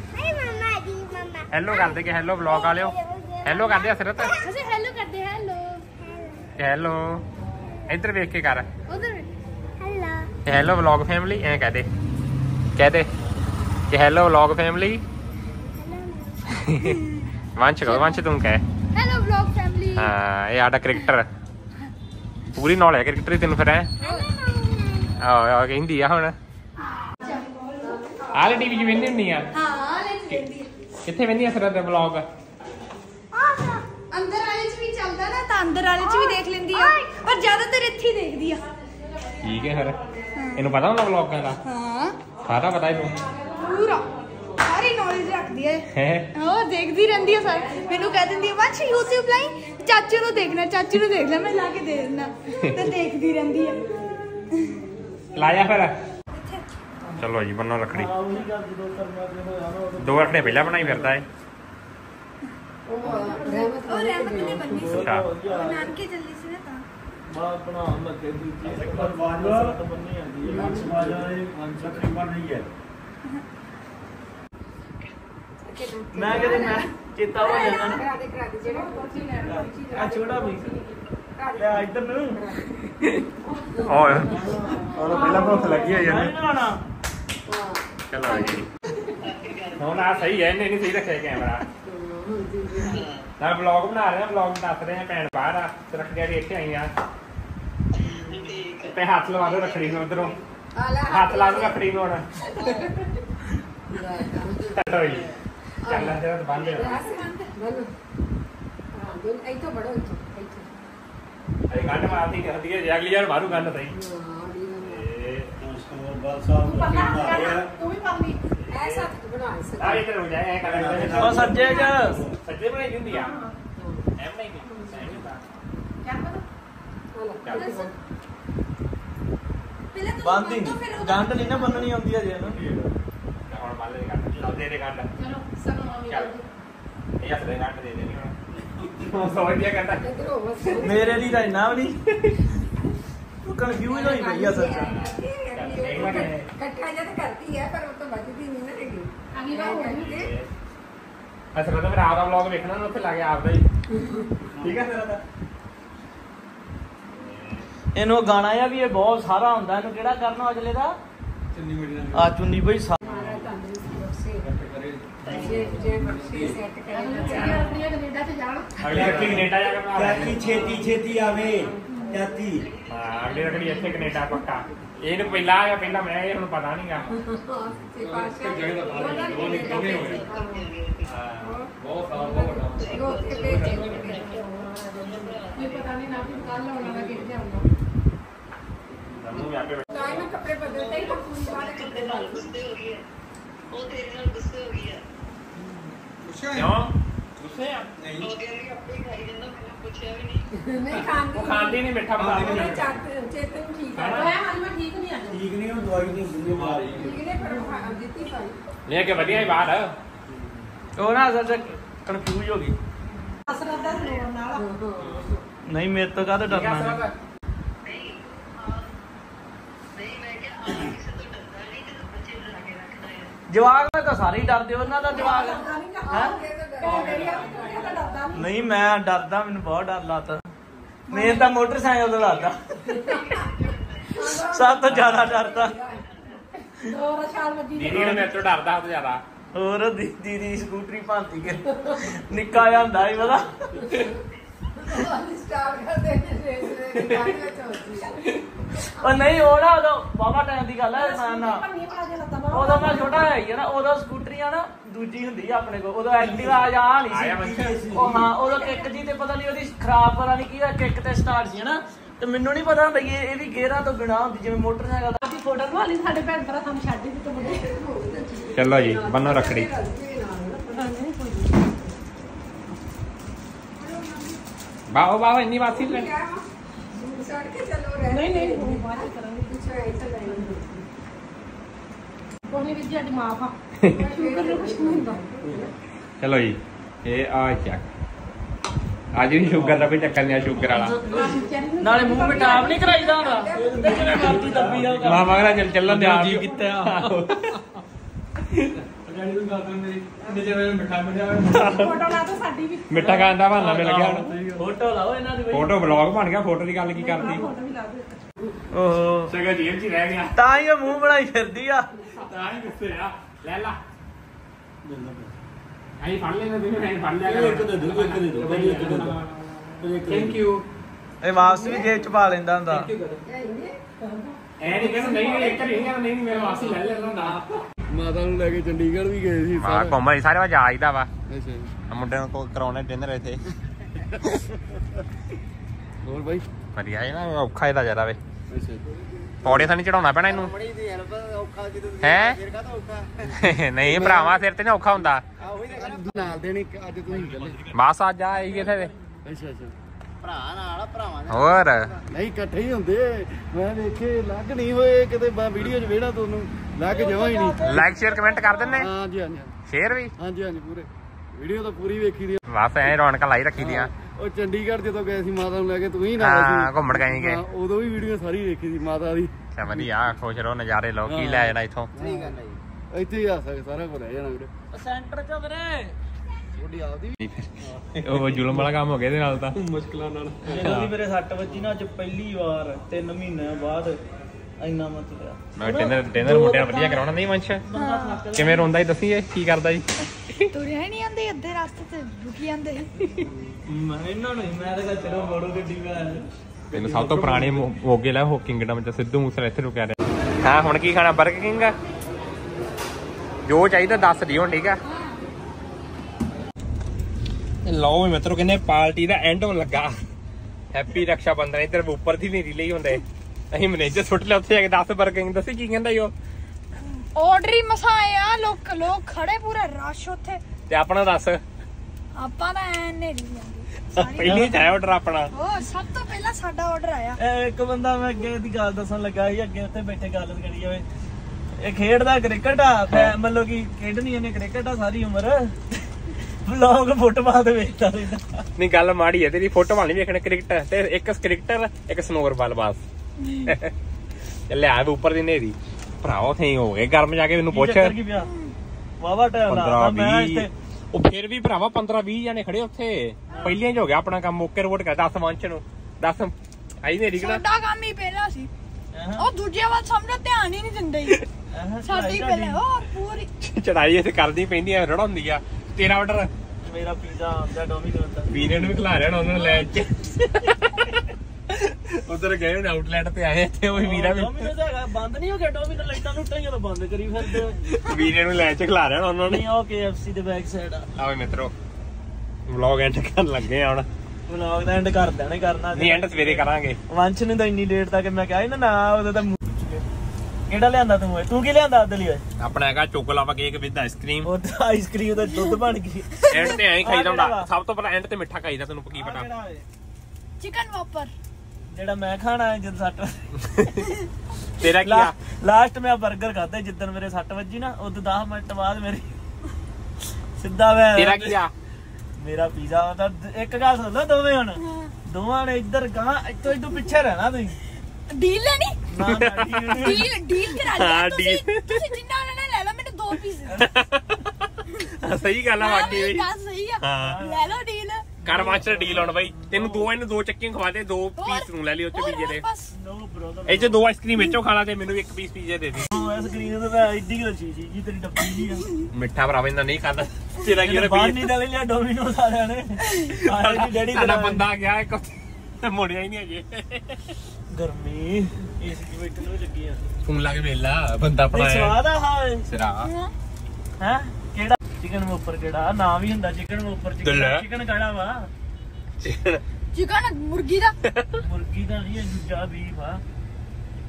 S2: ਹੈਲੋ ਕਰਦੇ ਕਿ ਹੈਲੋ ਵਲੌਗ ਵਾਲਿਓ, ਹੈਲੋ ਕਰਦੇ ਹਸਰਤ।
S4: ਅਸੀਂ ਹੈਲੋ ਕਰਦੇ, ਹੈਲੋ
S2: ਹੈਲੋ ਇੱਧਰ ਵੇਖ ਕੇ ਕਰ।
S4: ਉਧਰ ਹੈਲੋ
S2: ਹੈਲੋ ਵਲੌਗ ਫੈਮਿਲੀ ਐ ਕਹਦੇ ਕਿ ਹੈਲੋ ਵਲੌਗ ਫੈਮਿਲੀ। ਵੰਸ਼ ਕਹੋ, ਵੰਸ਼ ਤੂੰ ਕਹਿ
S4: ਹੈਲੋ ਵਲੌਗ ਫੈਮਿਲੀ।
S2: ਹਾਂ ਇਹ ਸਾਡਾ ਕ੍ਰਿਕਟਰ ਪੂਰੀ ਨੌਲੇਜ ਕ੍ਰਿਕਟਰ ਦੀ ਤੈਨੂੰ ਫਿਰ ਹੈ। ਆਹ ਕਹਿੰਦੀ ਆ ਹੁਣ ਆਲੇ ਟੀਵੀ 'ਚ ਵੇਂਦੀ ਹੁੰਦੀ ਆ।
S4: ਹਾਂ ਲੈ ਜਾਂਦੀ ਆ।
S2: ਕਿੱਥੇ ਵੇਂਦੀ ਆ ਸਰਦ ਵਲੌਗ?
S4: ਅੰਦਰ ਵਾਲੇ 'ਚ ਵੀ ਚੱਲਦਾ ਨਾ, ਤਾਂ ਅੰਦਰ ਵਾਲੇ 'ਚ ਵੀ ਦੇਖ ਲੈਂਦੀ ਆ, ਪਰ ਜ਼ਿਆਦਾਤਰ ਇੱਥੇ ਹੀ ਦੇਖਦੀ ਆ।
S2: ਠੀਕ ਹੈ ਫਿਰ ਇਹਨੂੰ ਪਤਾ ਹੁੰਦਾ ਵਲੌਗਾਂ ਦਾ?
S4: ਹਾਂ
S2: ਸਾਰਾ ਪਤਾ ਇਹਨੂੰ
S4: ਪੂਰਾ, ਸਾਰੀ ਨੌਲੇਜ ਰੱਖਦੀ ਹੈ।
S2: ਹੈ।
S4: ਉਹ ਦੇਖਦੀ ਰਹਿੰਦੀ ਹੈ ਸਾਰੇ। ਮੈਨੂੰ ਕਹਿ ਦਿੰਦੀ ਹੈ ਵੰਸ਼ YouTube ਲਾਈ, ਚਾਚੂ ਨੂੰ ਦੇਖਣਾ, ਚਾਚੂ ਨੂੰ ਦੇਖ ਲੈ, ਮੈਂ ਲਾ ਕੇ ਦੇ ਦਿੰਦਾ, ਤੇ ਦੇਖਦੀ ਰਹਿੰਦੀ ਹੈ।
S2: ਲਾਇਆ ਫਿਰ ਚਲੋ ਜੀ ਬੰਨੋ ਰੱਖੜੀ। ਦੋ ਰੱਖੜੀਆਂ ਪਹਿਲਾਂ ਬਣਾਈ ਫਿਰਦਾ ਏ।
S4: ਉਹ ਰਹਿਮਤ ਨੇ ਬੰਨੀ ਸੀ,
S2: ਅੱਛਾ
S4: ਉਹ ਨਾਨਕੇ ਚੱਲੀ ਸੀ ਨਾ ਤਾਂ।
S1: ਬਾਤ ਬਣਾਉਣ ਲੱਗੇ ਦੂਜੀ ਵਾਰ ਬੰਨੀ ਆਂਦੀ ਹੈ। ਰੱਖੜੀ ਬਣ ਰਹੀ ਹੈ। ਮੈਂ ਕਹਿੰਦਾ ਮੈਂ ਚੇਤਾ ਹੋ ਜਾਂਦਾ ਨਾ ਆ ਛੋਟਾ ਵੀ ਲੈ ਇੱਧਰ ਨੂੰ।
S2: ਓਏ ਉਹ ਪਹਿਲਾਂ ਭੁੱਖ ਲੱਗੀ ਹੋਈ
S1: ਨਹੀਂ
S2: ਇਹਨੂੰ।
S1: ਬਣਾਉਣਾ।
S2: ਚਲੋ ਜੀ ਹੁਣ ਆ ਸਹੀ ਹੈ, ਇਹਨੇ ਨਹੀਂ ਸਹੀ ਰੱਖਿਆ ਕੈਮਰਾ। ਨਾਲ ਵਲੌਗ ਬਣਾ ਰਹੇ ਆ, ਵਲੌਗ ਦੱਸ ਰਹੇ ਆ ਭੈਣ ਬਾਹਰ ਆ ਤੇ ਰੱਖੜੀਆਂ ਦੀ ਇੱਥੇ ਆਈਆਂ ਤੇ ਹੱਥ ਲਵਾ ਦੋ ਰੱਖੜੀ ਨੂੰ ਉਧਰੋਂ, ਹੱਥ ਲਾ ਦੋ ਰੱਖੜੀ ਨੂੰ ਹੁਣ। ਚਲੋ ਜੀ ਚੱਲ ਅੰਦਰ ਬੰਦ ਅਰੇ ਗੰਢ ਮਾਰਦੀ ਕਰਦੀ ਹੈ ਜੇ ਅਗਲੀ ਵਾਰ ਮਾਰੂ ਗੰਢ ਸਹੀ।
S3: ਤੂੰ ਵੀ ਪਾਉਂਦੀ ਐਸਾ ਬਣਾ ਸਕਦਾ।
S2: ਆ ਇੱਧਰ ਹੋ ਜਾਏ ਐ ਕਰ
S1: ਉਹ ਸੱਜੇ ਚ
S2: ਸੱਜੇ ਬਣਾਈ ਹੁੰਦੀ ਆ ਐਮ ਨਹੀਂ ਸਹੀ ਹੁੰਦਾ।
S1: ਬੰਦੀ ਗੰਢ ਨਹੀਂ ਨਾ ਬੰਨਣੀ ਆਉਂਦੀ ਅਜੇ ਇਹਨੂੰ।
S2: ਹੁਣ ਮੰਨ ਲੈ ਗੰਢ ਦੇ ਦੇ ਗੰਢ।
S3: ਚਲੋ ਸਾਨੂੰ
S2: ਚੱਲ ਇਹ ਹੱਥ ਦੇ ਗੰਢ ਦੇ ਦੇਣੀ ਹੁਣ ਸੋਚ ਦਿਆ ਕਰਦਾ
S1: ਮੇਰੇ ਲਈ ਤਾਂ ਇੰਨਾ ਵੀ ਨਹੀਂ। ਤੂੰ ਕਨਫਿਊਜ਼ ਹੋਈ ਪਈ ਆ ਸੱਚ।
S3: ਇਕੱਠਾ ਜਦ ਕਰਦੀ ਹੈ ਪਰ ਉਹ ਤਾਂ ਬਚਦੀ ਨਹੀਂ ਨਾ ਹੈਗੀ। ਅਗਲੀ ਵਾਰ ਹੋਣੀ
S2: ਅਸਲ ਤਾਂ ਮੇਰਾ ਆਪਦਾ ਵਲੌਗ ਵੇਖਣਾ ਨਾ ਉੱਥੇ ਲਾ ਕੇ ਆਪਦਾ ਹੀ ਠੀਕ ਹੈ ਤੇਰਾ ਤਾਂ।
S1: ਇਹਨੂੰ ਗਾਣਾ ਆ ਵੀ ਇਹ ਬਹੁਤ ਸਾਰਾ ਹੁੰਦਾ। ਇਹਨੂੰ ਕਿਹੜਾ ਕਰਨਾ ਅਗਲੇ ਦਾ ਆ ਚੁੰਨੀ ਬਈ
S3: ਕੈਨੇਡਾ ਚ ਜਾਣ।
S2: ਅਗਲੀ ਰੱਖੜੀ ਕੈਨੇਡਾ ਜਾ ਕੇ ਬਣਾ ਲੈ।
S5: ਛੇਤੀ ਛੇਤੀ ਆਵੇ ਚਾਚੀ।
S2: ਹਾਂ ਅਗਲੀ ਰੱਖੜੀ ਇੱਥੇ ਕੈਨੇਡਾ ਪੱਕਾ। ਇਹਨੂੰ ਪਹਿਲਾਂ ਆਇਆ ਪਹਿਲਾਂ ਮੈਂ ਇਹ ਹੁਣ ਪਤਾ ਨਹੀਂਗਾ। ਬਹੁਤ ਸਾਲ ਬਹੁਤ ਵੱਡਾ
S3: ਪਤਾ ਨਹੀਂ ਨਾ ਕੱਲ ਆਉਣਾ ਨਾ ਕਿੱਥੇ ਆਉਣਾ।
S2: ਸਾਨੂੰ ਵੀ ਆਪੇ
S3: ਮੈਂ ਕੱਪੜੇ ਬਦਲਤੇ ਹੀ ਤਾਂ ਪੂਰੀ ਬਾਹਰ ਕੱਪੜੇ ਪਾ ਲਏ।
S6: ਉਹ ਤੇਰੇ ਨਾਲ ਗੁੱਸੇ ਹੋ ਗਈ ਆ।
S2: ਕਿਉਂ ਗੁੱਸੇ ਆ?
S6: ਉਹ ਕਹਿੰਦੀ ਆਪੇ ਖਾਈ ਜਾਂਦਾ, ਮੈਨੂੰ ਪੁੱਛਿਆ ਵੀ ਨਹੀਂ।
S3: ਨਹੀਂ ਖਾਂਦੀ।
S2: ਉਹ ਖਾਂਦੀ ਨਹੀਂ ਮਿੱਠਾ ਬਣਾ
S3: ਉਹਨੇ
S2: ਦਿੰਦੀ।
S3: ਚੇਤਨ ਠੀਕ ਹੈ।
S2: ਹਾਂ।
S3: ਮੈਂ ਹਾਂ ਮੈਂ ਠੀਕ ਨਹੀਂ ਆ।
S5: ਠੀਕ ਨਹੀਂ ਉਹ ਦਵਾਈ ਨਹੀਂ ਦਿੰਦੀ ਮਾਰ
S3: ਠੀਕ ਨੇ ਪਰ ਦਿੱਤੀ ਪਾਈ।
S2: ਨਹੀਂ ਕਿ ਵਧੀਆ ਹੀ ਬਾਹਰ
S1: ਉਹ ਨਾ ਅਸਲ ਚ ਕਨਫਿਊਜ਼ ਹੋ ਗਈ।
S3: ਅਸਰਤ ਦਾ ਰੋਣ ਨਾਲ
S1: ਨਹੀਂ ਮੇਰੇ ਤੋਂ ਕਾਹਤੇ ਡਰਨਾ ਹੈ।
S6: ਨਹੀਂ ਮੈਂ ਕਿਹਾ ਆ ਕਿਸੇ ਤੋਂ ਡਰਦਾ ਨਹੀਂ, ਤੇ ਬੱਚੇ ਨੂੰ ਲਾ ਕੇ ਰੱਖਦਾ ਹੈ।
S1: ਜਵਾਕ ਮੈਂ ਤਾਂ ਸਾਰੇ ਹੀ ਡਰਦੇ ਉਹਨਾਂ ਦਾ ਜਵਾਕ ਨਹੀਂ ਮੈਂ ਡਰਦਾ, ਮੈਨੂੰ ਬਹੁਤ ਡਰ ਲੱਗਦਾ। ਮੈਨੂੰ ਤਾਂ ਮੋਟਰਸਾਈਕਲ ਤੋਂ ਲੱਗਦਾ ਸਭ ਤੋਂ ਜ਼ਿਆਦਾ ਡਰਦਾ।
S3: ਦੋ ਰਸ਼ਾਲ ਵੱਜੀ।
S2: ਦੀਦੀ ਨੇ ਮੇਰੇ ਤੋਂ ਡਰਦਾ ਹੁੰਦਾ ਜ਼ਿਆਦਾ।
S1: ਹੋਰ ਦੀਦੀ ਦੀ ਸਕੂਟਰੀ ਭਾਂਤੀ ਕੇ ਨਿੱਕਾ ਜਿਹਾ ਹੁੰਦਾ ਸੀ ਪਤਾ।
S3: ਸਟਾਰਟ ਕਰਦੇ ਨੇ ਰੇਸ ਵਿੱਚ ਹੋਤੀ ਹੈ।
S1: ਉਹ ਨਹੀਂ ਉਹ ਨਾ ਉਦੋਂ ਬਾਬਾ ਟਾਈਮ ਦੀ ਗੱਲ ਹੈ। ਨਾ
S3: ਪੰਨੀ ਪਾ ਕੇ ਲੱਤਾਂ
S1: ਉਦੋਂ ਮੈਂ ਛੋਟਾ ਹੈ ਹੀ ਨਾ। ਉਦੋਂ ਸਕੂਟਰੀਆਂ ਨਾ ਦੂਜੀ ਹੁੰਦੀ ਆ ਆਪਣੇ ਕੋਲ। ਉਦੋਂ ਐਕਟਿਵਾ ਆ ਨਹੀਂ ਸੀ। ਉਹ ਹਾਂ ਉਦੋਂ ਕਿੱਕ ਜੀ ਤੇ ਪਤਾ ਨਹੀਂ ਉਹਦੀ ਖਰਾਬ ਪਤਾ ਨਹੀਂ ਕੀ ਹੋਇਆ, ਕਿੱਕ ਤੇ ਸਟਾਰਟ ਸੀ ਨਾ। ਤੇ ਮੈਨੂੰ ਨਹੀਂ ਪਤਾ ਹੁੰਦਾ ਇਹ ਵੀ ਗੇਅਰਾਂ ਤੋਂ ਬਿਨਾਂ ਹੁੰਦੀ ਜਿਵੇਂ ਮੋਟਰਸਾਈਕਲ ਦਾ।
S3: ਫੋਟੋ ਬਣਾ ਲਈ ਸਾਡੇ ਭੈਣ ਭਰਾ ਸਾਨੂੰ ਛੱਡ ਦਿੱਤੇ ਮੁੰਡੇ।
S2: चलो जी बनो रखड़ी। बाओ बाओ इन्नी बात नहीं चलो जी ये आ चेक आज भी शुगर का कोई चक्कर नहीं शुगर वाला
S1: ਨਾਲੇ ਮੂੰਹ ਮਿਟਾਪ ਨਹੀਂ ਕਰਾਈਦਾ ਹੁੰਦਾ ਜਿਵੇਂ ਮਰਜ਼ੀ ਦੱਬੀ ਜਾਓ
S2: मामा कह चल चलन दे
S1: ਜੀ ਕੀਤਾ
S2: मिठा खान का बहाना मिल गया
S1: ਫੋਟੋ ਲਾਓ ਇਹਨਾਂ ਦੀ
S2: फोटो ब्लॉग बन गया फोटो की गल की करती
S1: ਓਹੋ
S2: सगा जेब च रह गया
S1: ਤਾਂ ਹੀ ਉਹ ਮੂੰਹ ਬਣਾਈ ਫਿਰਦੀ ਆ
S2: ਤਾਂ ਹੀ ਗੁੱਸੇ ਆ ਲੈ ਲਾ ਆਈ ਫੜ ਲੈਣਾ ਤੈਨੂੰ ਮੈਂ ਫੜ ਲਿਆ
S5: ਇੱਕ ਦੇ ਦੋ
S2: ਥੈਂਕ ਯੂ
S1: ਇਹ ਵਾਪਸ ਵੀ ਜੇਬ ਚ ਪਾ ਲੈਂਦਾ ਹੁੰਦਾ
S2: ਐ ਨਹੀਂ ਕਹਿੰਦਾ ਨਹੀਂ ਇੱਕ ਨਹੀਂ ਕਹਿੰਦਾ ਨਹੀਂ ਮੇਰੇ ਵਾਸਤੇ ਲੈ ਲੈਣਾ ਨਾ
S5: ਮਾਤਾ ਨੂੰ ਲੈ ਕੇ ਚੰਡੀਗੜ੍ਹ ਵੀ ਗਏ ਸੀ
S2: ਹਾਂ ਘੁੰਮਣ ਸਾਰੇ ਵਾ ਜਾਈਦਾ ਵਾ
S5: ਅੱਛਾ ਜੀ
S2: ਮੁੰਡੇ ਨੂੰ ਕੋਈ ਕਰਾਉਣੇ ਡਿਨਰ ਇੱਥੇ
S5: ਹੋਰ ਬਾਈ
S2: ਵਧੀਆ ਇਹ ਨਾ ਔਖਾ ਇਹਦਾ ਜ਼ਿਆਦਾ ਵੇ
S5: ਅੱਛਾ ਜੀ
S2: ਪੌੜੇ ਤਾਂ ਨਹੀਂ ਚੜਾਉਣਾ ਪੈਣਾ ਇਹਨੂੰ ਹੈ ਨਹੀਂ ਭਰਾਵਾ ਸਿਰ ਤੇ ਨਹੀਂ ਔਖਾ ਹੁੰਦਾ
S5: ਨਾਲ ਦੇਣੀ ਅੱਜ ਤੁਸੀਂ ਚੱਲੇ
S2: ਬਸ ਅੱਜ ਆਈ ਕਿਥੇ ਵੇ
S5: ਅੱਛਾ ਅੱਛਾ
S2: ਹੋਰ
S5: ਨਹੀਂ ਇਕੱਠੇ ਹੀ ਹੁੰਦੇ ਮੈਂ ਵੇਖੇ ਲੱਗ ਨਹੀਂ ਹੋਏ ਕਿਤੇ ਵੀਡੀਓ 'ਚ ਵੇੜਾ ਤੁਹਾਨੂੰ ਲੱਗ ਜਮਾ ਹੀ ਨਹੀਂ
S2: ਲਾਈਕ ਸ਼ੇਅਰ ਕਮੈਂਟ ਕਰ ਦਿੰਨੇ
S5: ਹਾਂਜੀ ਹਾਂਜੀ
S2: ਸ਼ੇਅਰ ਵੀ
S5: ਹਾਂਜੀ ਹਾਂਜੀ ਪੂਰੇ ਵੀਡੀਓ ਤਾਂ ਪੂਰੀ ਵੇਖੀ ਦੀ
S2: ਬਸ ਐ ਰੌਣਕਾਂ ਲਾਈ ਰੱਖੀ ਦੀਆਂ
S5: ਉਹ ਚੰਡੀਗੜ੍ਹ ਜਦੋਂ ਗਏ ਸੀ ਮਾਤਾ ਨੂੰ ਲੈ ਕੇ ਤੂੰ ਹੀ ਨਾਲ
S2: ਹਾਂ ਘੁੰਮਣ ਗਏ ਸੀਗੇ
S5: ਉਦੋਂ ਵੀ ਵੀਡੀਓ ਸਾਰੀ ਵੇਖੀ ਸੀ ਮਾਤਾ ਦੀ
S2: ਅੱਛਾ ਵਧੀਆ ਖੁਸ਼ ਰਹੋ ਨਜ਼ਾਰੇ ਲਓ ਕੀ ਲੈ ਜਾਣਾ ਇੱਥੋਂ
S5: ਇੱਥੇ ਹੀ ਆ ਸਕਦੇ ਸਾਰਾ ਕੁਝ ਰਹਿ ਜਾਣਾ ਵੀਰੇ
S1: ਸੈਂਟਰ ਚ ਵੀਰੇ
S5: ਤੁਹਾਡੀ ਆਪਦੀ
S2: ਉਹ ਜ਼ੁਲਮ ਵਾਲਾ ਕੰਮ ਹੋ ਗਿਆ ਇਹਦੇ ਨਾਲ ਤਾਂ
S5: ਮੁਸ਼ਕਲਾਂ ਨਾਲ
S1: ਜਦੋਂ ਦੀ ਮੇਰੇ 6 ਵੱਜੀ ਨਾ ਅੱਜ ਪਹਿਲੀ ਵਾਰ 3 ਮਹੀਨਿਆਂ ਬਾਅਦ ਇੰਨਾ ਮਤਲਬ
S2: ਮੈਂ ਡਿਨਰ ਮੁੰਡਿਆਂ ਵਧੀਆ ਕਰਾਉਣਾ ਨਹੀਂ ਮੰਚ ਕਿਵੇਂ ਰੋਂਦਾ ਹੀ ਦੱਸੀਏ ਕੀ ਕਰਦਾ ਜੀ
S4: ਤੁਰਿਆ ਹੀ ਨਹੀਂ ਆਂਦੇ ਅੱਧੇ ਰਸਤੇ ਤੇ ਰੁਕੀ ਜਾਂਦੇ
S1: ਮੈਂ ਇਹਨਾਂ ਨੂੰ ਮੈਂ ਤਾਂ ਚਲੋ ਮੋੜੋ ਗੱਡੀ ਮੈਂ
S2: ਤੈਨੂੰ ਸਭ ਤੋਂ ਪੁਰਾਣੇ ਮੋਗੇ ਲੈ ਹੋ ਕਿੰਗਡਮ ਚ ਸਿੱਧੂ ਮੂਸੇਵਾਲਾ ਇੱਥੇ ਰੁਕਿਆ ਰਿਹਾ ਹਾਂ ਹੁਣ ਕੀ ਖਾਣਾ ਬਰਗਰ ਕਿੰਗ ਜੋ ਚਾਹੀਦਾ ਦੱਸ ਦਿਓ ਹੁਣ ਠੀਕ ਆ ਲਓ ਵੀ ਮਿੱਤਰੋ ਕਹਿੰਦੇ ਪਾਰਟੀ ਦਾ ਐਂਡ ਹੋਣ ਲੱਗਾ ਹੈਪੀ ਰਕਸ਼ਾ ਬੰਧਨ ਇੱਧਰ ਉੱਪਰ ਦੀ ਨਹੀਂ ਲਈ ਹੁੰਦੇ ਅਸੀਂ ਮੈਨੇਜਰ ਸੁੱਟ ਲਿਆ ਉੱਥੇ ਜਾ ਕੇ 10 ਬਰਗਰ ਕਿੰਗ ਦੱਸੀ ਕੀ ਕਹਿੰਦਾ ਈ ਉਹ
S4: ਆਰਡਰ ਹੀ ਮਸਾ ਆਇਆ ਲੋਕ ਖੜੇ ਪੂਰਾ ਰਸ਼ ਉੱਥੇ
S2: ਤੇ ਆਪਣਾ ਦੱਸ
S4: ਆਪਾਂ ਤਾਂ ਐ ਨੇਰੀ
S2: ਪਹਿਲੀ ਚਾਹ ਆਰਡਰ ਆਪਣਾ
S4: ਉਹ ਸਭ ਤੋਂ ਪਹਿਲਾਂ ਸਾਡਾ ਆਰਡਰ ਆਇਆ
S1: ਇੱਕ ਬੰਦਾ ਮੈਂ ਅੱਗੇ ਦੀ ਗੱਲ ਦੱਸਣ ਲੱਗਾ ਸੀ ਅੱਗੇ ਉੱਥੇ ਬੈਠੇ ਗੱਲ ਕਰੀ ਜਾਵੇ ਇਹ ਖੇਡਦਾ ਕ੍ਰਿਕਟ ਆ ਮਤਲਬ ਕਿ ਖੇਡਣੀ ਇਹਨੇ ਕ੍ਰਿਕਟ ਆ ਸਾਰੀ ਉਮਰ ਵਲੌਗ ਫੁੱਟਬਾਲ ਤੇ ਵੇਖਦਾ ਰਹਿੰਦਾ
S2: ਨਹੀਂ ਗੱਲ ਮਾੜੀ ਹੈ ਤੇਰੀ ਫੋਟੋ ਵਾਲੀ ਵੇਖਣਾ ਕ੍ਰਿਕਟ ਤੇ ਇੱਕ ਕ੍ਰਿਕਟਰ ਇੱਕ ਸਨੋਰਬਾਲ ਬਸ ਲਿਆ ਉੱਪਰ ਦੀ ਨੇਰੀ ਭਰਾਓ ਥੇ ਹੋ ਗਏ ਗਰਮ ਜਾ ਕੇ ਮੈਨੂੰ ਪੁੱਛ
S1: ਵਾਵਾ ਟਾਈਮ ਲਾਦਾ ਮੈਂ ਇੱਥੇ
S2: ਉਹ ਫਿਰ ਵੀ ਭਰਾਵਾ 15-20 ਜਣੇ ਖੜੇ ਉੱਥੇ ਪਹਿਲੀਆਂ ਚ ਹੋ ਗਿਆ ਆਪਣਾ ਕੰਮ ਓਕੇ ਰਿਪੋਰਟ ਕਰ 10 ਮੰਚ ਨੂੰ 10 ਆਈ ਨੇਰੀ ਕਿਹੜਾ
S4: ਸਾਡਾ ਕੰਮ ਹੀ ਪਹਿਲਾਂ ਸੀ ਉਹ ਦੂਜੇ ਵੱਲ ਸਾਹਮਣੇ ਧਿਆਨ ਹੀ ਨਹੀਂ ਦਿੰਦੇ ਸਾਡੀ ਪਹਿਲਾਂ ਉਹ ਪੂਰੀ
S2: ਚੜਾਈ ਇੱਥੇ ਕਰਦੀ ਪੈਂਦੀ ਆ ਰੜਾਉਂਦੀ ਆ ਤੇਰਾ ਆਰਡਰ
S1: ਮੇਰਾ ਪੀਜ਼ਾ ਆਉਂਦਾ ਡੋਮੀਨੋਜ਼ ਦਾ
S2: ਵੀਰੇ ਨੂੰ ਵੀ ਖਿਲਾ ਰਿਹਾ ਉਹਨਾਂ ਨੂੰ ਲੈ ਚ ਉਧਰ ਗਏ ਹੁਣ ਆਊਟਲੈਟ ਤੇ ਆਏ ਤੇ ਉਹ ਵੀਰਾ ਵੀ
S1: ਡੋਮੀਨੋਜ਼ ਹੈਗਾ ਬੰਦ ਨਹੀਂ ਹੋ ਗਿਆ ਡੋਮੀਨੋਜ਼ ਲਾਈਟਾਂ ਲੁੱਟਾਂ ਜਦੋਂ ਬੰਦ ਕਰੀ ਫਿਰਦੇ
S2: ਵੀਰੇ ਨੂੰ ਲੈ ਚ ਖਿਲਾ ਰਿਹਾ ਉਹਨਾਂ ਨੇ
S1: ਨਹੀਂ ਉਹ KFC ਦੇ ਬੈਕ ਸਾਈਡ ਆ
S2: ਆਵੇ ਮਿੱਤਰੋ ਵਲੌਗ ਐਂਡ ਕਰਨ ਲੱਗੇ ਆ ਹੁਣ
S1: ਵਲੌਗ ਦਾ ਐਂਡ ਕਰ ਦੇਣਾ ਕਰਨਾ
S2: ਨਹੀਂ ਐਂਡ ਸਵੇਰੇ ਕਰਾਂਗੇ
S1: ਵੰਸ਼ ਨੇ ਤਾਂ ਇੰਨੀ ਲੇਟ ਤੱਕ ਮੈਂ ਕਿਹਾ ਨਾ ਉਹਦਾ ਤਾਂ ਕਿਹੜਾ ਲਿਆਂਦਾ ਤੂੰ ਤੂੰ ਕੀ ਲਿਆਂਦਾ ਉਹਦੇ ਲਈ
S2: ਆਪਣਾ ਹੈਗਾ ਚੋਕੋਲਾਵਾ ਕੇਕ ਵਿਦ ਆਈਸਕ੍ਰੀਮ
S1: ਉਹ ਆਈਸਕ੍ਰੀਮ ਦਾ ਦੁੱਧ ਬਣ ਗਈ
S2: ਐਂਡ ਤੇ ਐਂ ਖਾਈਦਾ ਹੁੰਦਾ ਸਭ ਤੋਂ ਪਹਿਲਾਂ ਐਂਡ ਤੇ ਮਿੱਠਾ ਖਾਈਦਾ ਤੈਨੂੰ ਕੀ ਪਤਾ
S4: ਚਿਕਨ ਵਾਪਰ
S1: ਜਿਹੜਾ ਮੈਂ ਖਾਣਾ ਹੈ ਜਦ 60
S2: ਤੇਰਾ ਕੀ ਆ
S1: ਲਾਸਟ ਮੈਂ 버ਗਰ ਖਾਦਾ ਜਿੱਦਣ ਮੇਰੇ 60 ਵੱਜੀ ਨਾ ਉਦੋਂ 10 ਮਿੰਟ ਬਾਅਦ ਮੇਰੀ ਸਿੱਧਾ ਮੈਂ
S2: ਤੇਰਾ ਕੀ ਆ
S1: ਮੇਰਾ ਪੀਜ਼ਾ ਉਹਦਾ ਇੱਕ ਗੱਲ ਸੁਣ ਲਓ ਦੋਵੇਂ ਹੁਣ ਦੋਵਾਂ ਨੇ ਇੱਧਰ ਗਾਂ ਇੱਥੋਂ ਪਿੱਛੇ ਰਹਿਣਾ ਤੁਸੀਂ
S4: ਡੀਲ ਲੈਣੀ
S1: ਨਾ
S4: ਡੀਲ ਕਰਾ ਲਿਆ ਤੁਸੀਂ ਜਿੰਨਾ ਲੈਣਾ ਲੈ ਲਓ ਮੈਨੂੰ 2 ਪੀਸ
S2: ਸਹੀ ਗੱਲ ਆ ਬਾਕੀ ਵੀ
S4: ਗੱਲ ਸਹੀ ਆ ਲੈ ਲਓ ਡੀਲ
S2: ਕਰ ਮਾਸਟਰ ਡੀਲ ਹੁਣ ਬਾਈ ਤੈਨੂੰ ਇਹਨੂੰ 2 ਚੱਕੀਆਂ ਖਵਾ ਦੇ 2 ਪੀਸ ਨੂੰ ਲੈ ਲਈ ਉੱਤੇ ਪੀਜ਼ੇ ਦੇ
S1: ਨੋ ਬ੍ਰਦਰ
S2: ਇਹ ਚ 2 ਆਈਸਕ੍ਰੀਮ ਵਿੱਚੋਂ ਖਾ ਲਾ ਤੇ ਮੈਨੂੰ 1 ਪੀਸ ਪੀਜ਼ੇ ਦੇ ਦੇ
S1: ਉਹ ਸਕਰੀਨ ਤੇ ਮੈਂ ਇੱਡੀ ਗੱਲ ਚੀਜ਼ ਜੀ ਤੇਰੀ ਡੱਬੀ ਜੀ ਆ
S2: ਮਿੱਠਾ ਭਰਾਵਾ ਇਹਨਾਂ ਨਹੀਂ ਖਾਂਦਾ ਤੇਰਾ ਕੀ ਰੁਪਈਆ
S1: ਬਾਨੀ ਦਾ ਲੈ ਲਿਆ ਡੋਮੀਨੋਜ਼ ਵਾਲਿਆਂ ਨੇ ਆਏ ਜੀ ਡੈਡੀ
S2: ਸਾਡਾ ਬੰਦਾ ਗਿਆ ਇੱਕ ਮੁੜਿਆ ਹੀ ਨਹੀਂ ਅਜੇ
S1: ਗਰਮੀ ਏਸੀ ਦੀ ਬੈਠਣ ਨੂੰ ਲੱਗੀ ਆ
S2: ਫੋਨ ਲਾ ਕੇ ਵੇਲਾ ਬੰਦਾ ਆਪਣਾ
S1: ਸਵਾਦ ਆ ਹਾਂ
S2: ਸਿਰਾ
S1: ਹੈ ਕਿਹੜਾ ਚਿਕਨ ਉੱਪਰ ਕਿਹੜਾ ਨਾਮ ਹੀ ਹੁੰਦਾ ਚਿਕਨ ਉੱਪਰ ਚਿਕਨ ਕਿਹੜਾ ਵਾ
S4: ਚਿਕਨ ਮੁਰਗੀ ਦਾ
S1: ਮੁਰਗੀ ਦਾ ਨਹੀਂ ਦੂਜਾ ਬੀਫ ਆ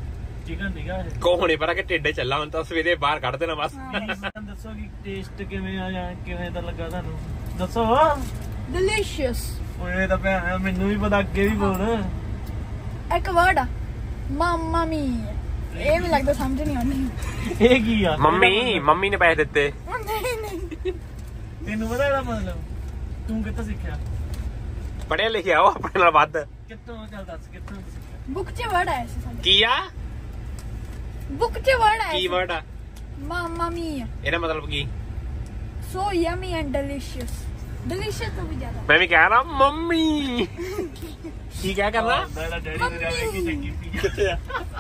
S1: ਚਿਕਨ ਸੀਗਾ ਇਹ।
S2: ਕੋਹਣੇ ਪਰ ਕਿ ਟਿੱਡੇ ਚੱਲਾ ਹੁਣ ਤਾਂ ਸਵੇਰੇ ਬਾਹਰ ਕੱਢ ਦੇਣਾ ਬਸ।
S1: ਦੱਸੋ ਕਿ ਟੇਸਟ ਕਿਵੇਂ ਆ ਜਾਂ ਕਿਵੇਂ ਦਾ ਲੱਗਾ ਤੁਹਾਨੂੰ ਦੱਸੋ।
S4: ਡਿਲੀਸ਼ੀਅਸ।
S1: ਓਏ ਤਾਂ ਭੈਣ ਮੈਨੂੰ ਵੀ ਪਤਾ ਅੱਗੇ ਵੀ ਬੋਲ।
S4: ਇੱਕ ਵਰਡ ਆ ਮਾਮਾ ਮੀ। ਇਹ ਵੀ ਲੱਗਦਾ ਸਮਝ ਨਹੀਂ ਆਉਂਦੀ।
S1: ਇਹ ਕੀ ਆ?
S2: ਮੰਮੀ ਨੇ ਪੈਸੇ ਦਿੱਤੇ।
S4: ਨਹੀਂ
S1: ਤੈਨੂੰ ਪਤਾ ਇਹਦਾ ਮਤਲਬ? ਤੂੰ ਕਿੱਥੋਂ ਸਿੱਖਿਆ?
S2: ਪੜਿਆ ਲਿਖਿਆ ਉਹ ਆਪਣੇ ਨਾਲ ਵੱਧ।
S1: ਕਿੱਥੋਂ? ਚੱਲ ਦੱਸ ਕਿੱਥੋਂ ਸਿੱਖਿਆ?
S4: ਬੁੱਕ 'ਚ ਵਰਡ ਆਇਆ ਸੀ ਸਾਡੇ।
S2: ਕੀ ਆ?
S4: ਬੁੱਕ 'ਚ ਵਰਡ ਆਇਆ
S2: ਕੀ
S4: ਸੀ
S2: ਵਰਡ ਆ?
S4: ਮਾਮਾ ਮੀ।
S2: ਇਹਦਾ ਮਤਲਬ ਕੀ?
S4: So yummy and delicious. Delicious ਤੋਂ ਵੀ ਜ਼ਿਆਦਾ।
S2: ਮੈਂ ਵੀ ਕਹਿ ਰਹਾ ਮੰਮੀ। ਕੀ ਕਹਿ ਕਰਨਾ?
S1: ਮੇਰਾ ਡੈਡੀ ਨੇ ਜਾਵੇ ਕਿ ਚੰਗੀ ਪੀਜ਼ਾ ਕਿੱਥੇ ਆ?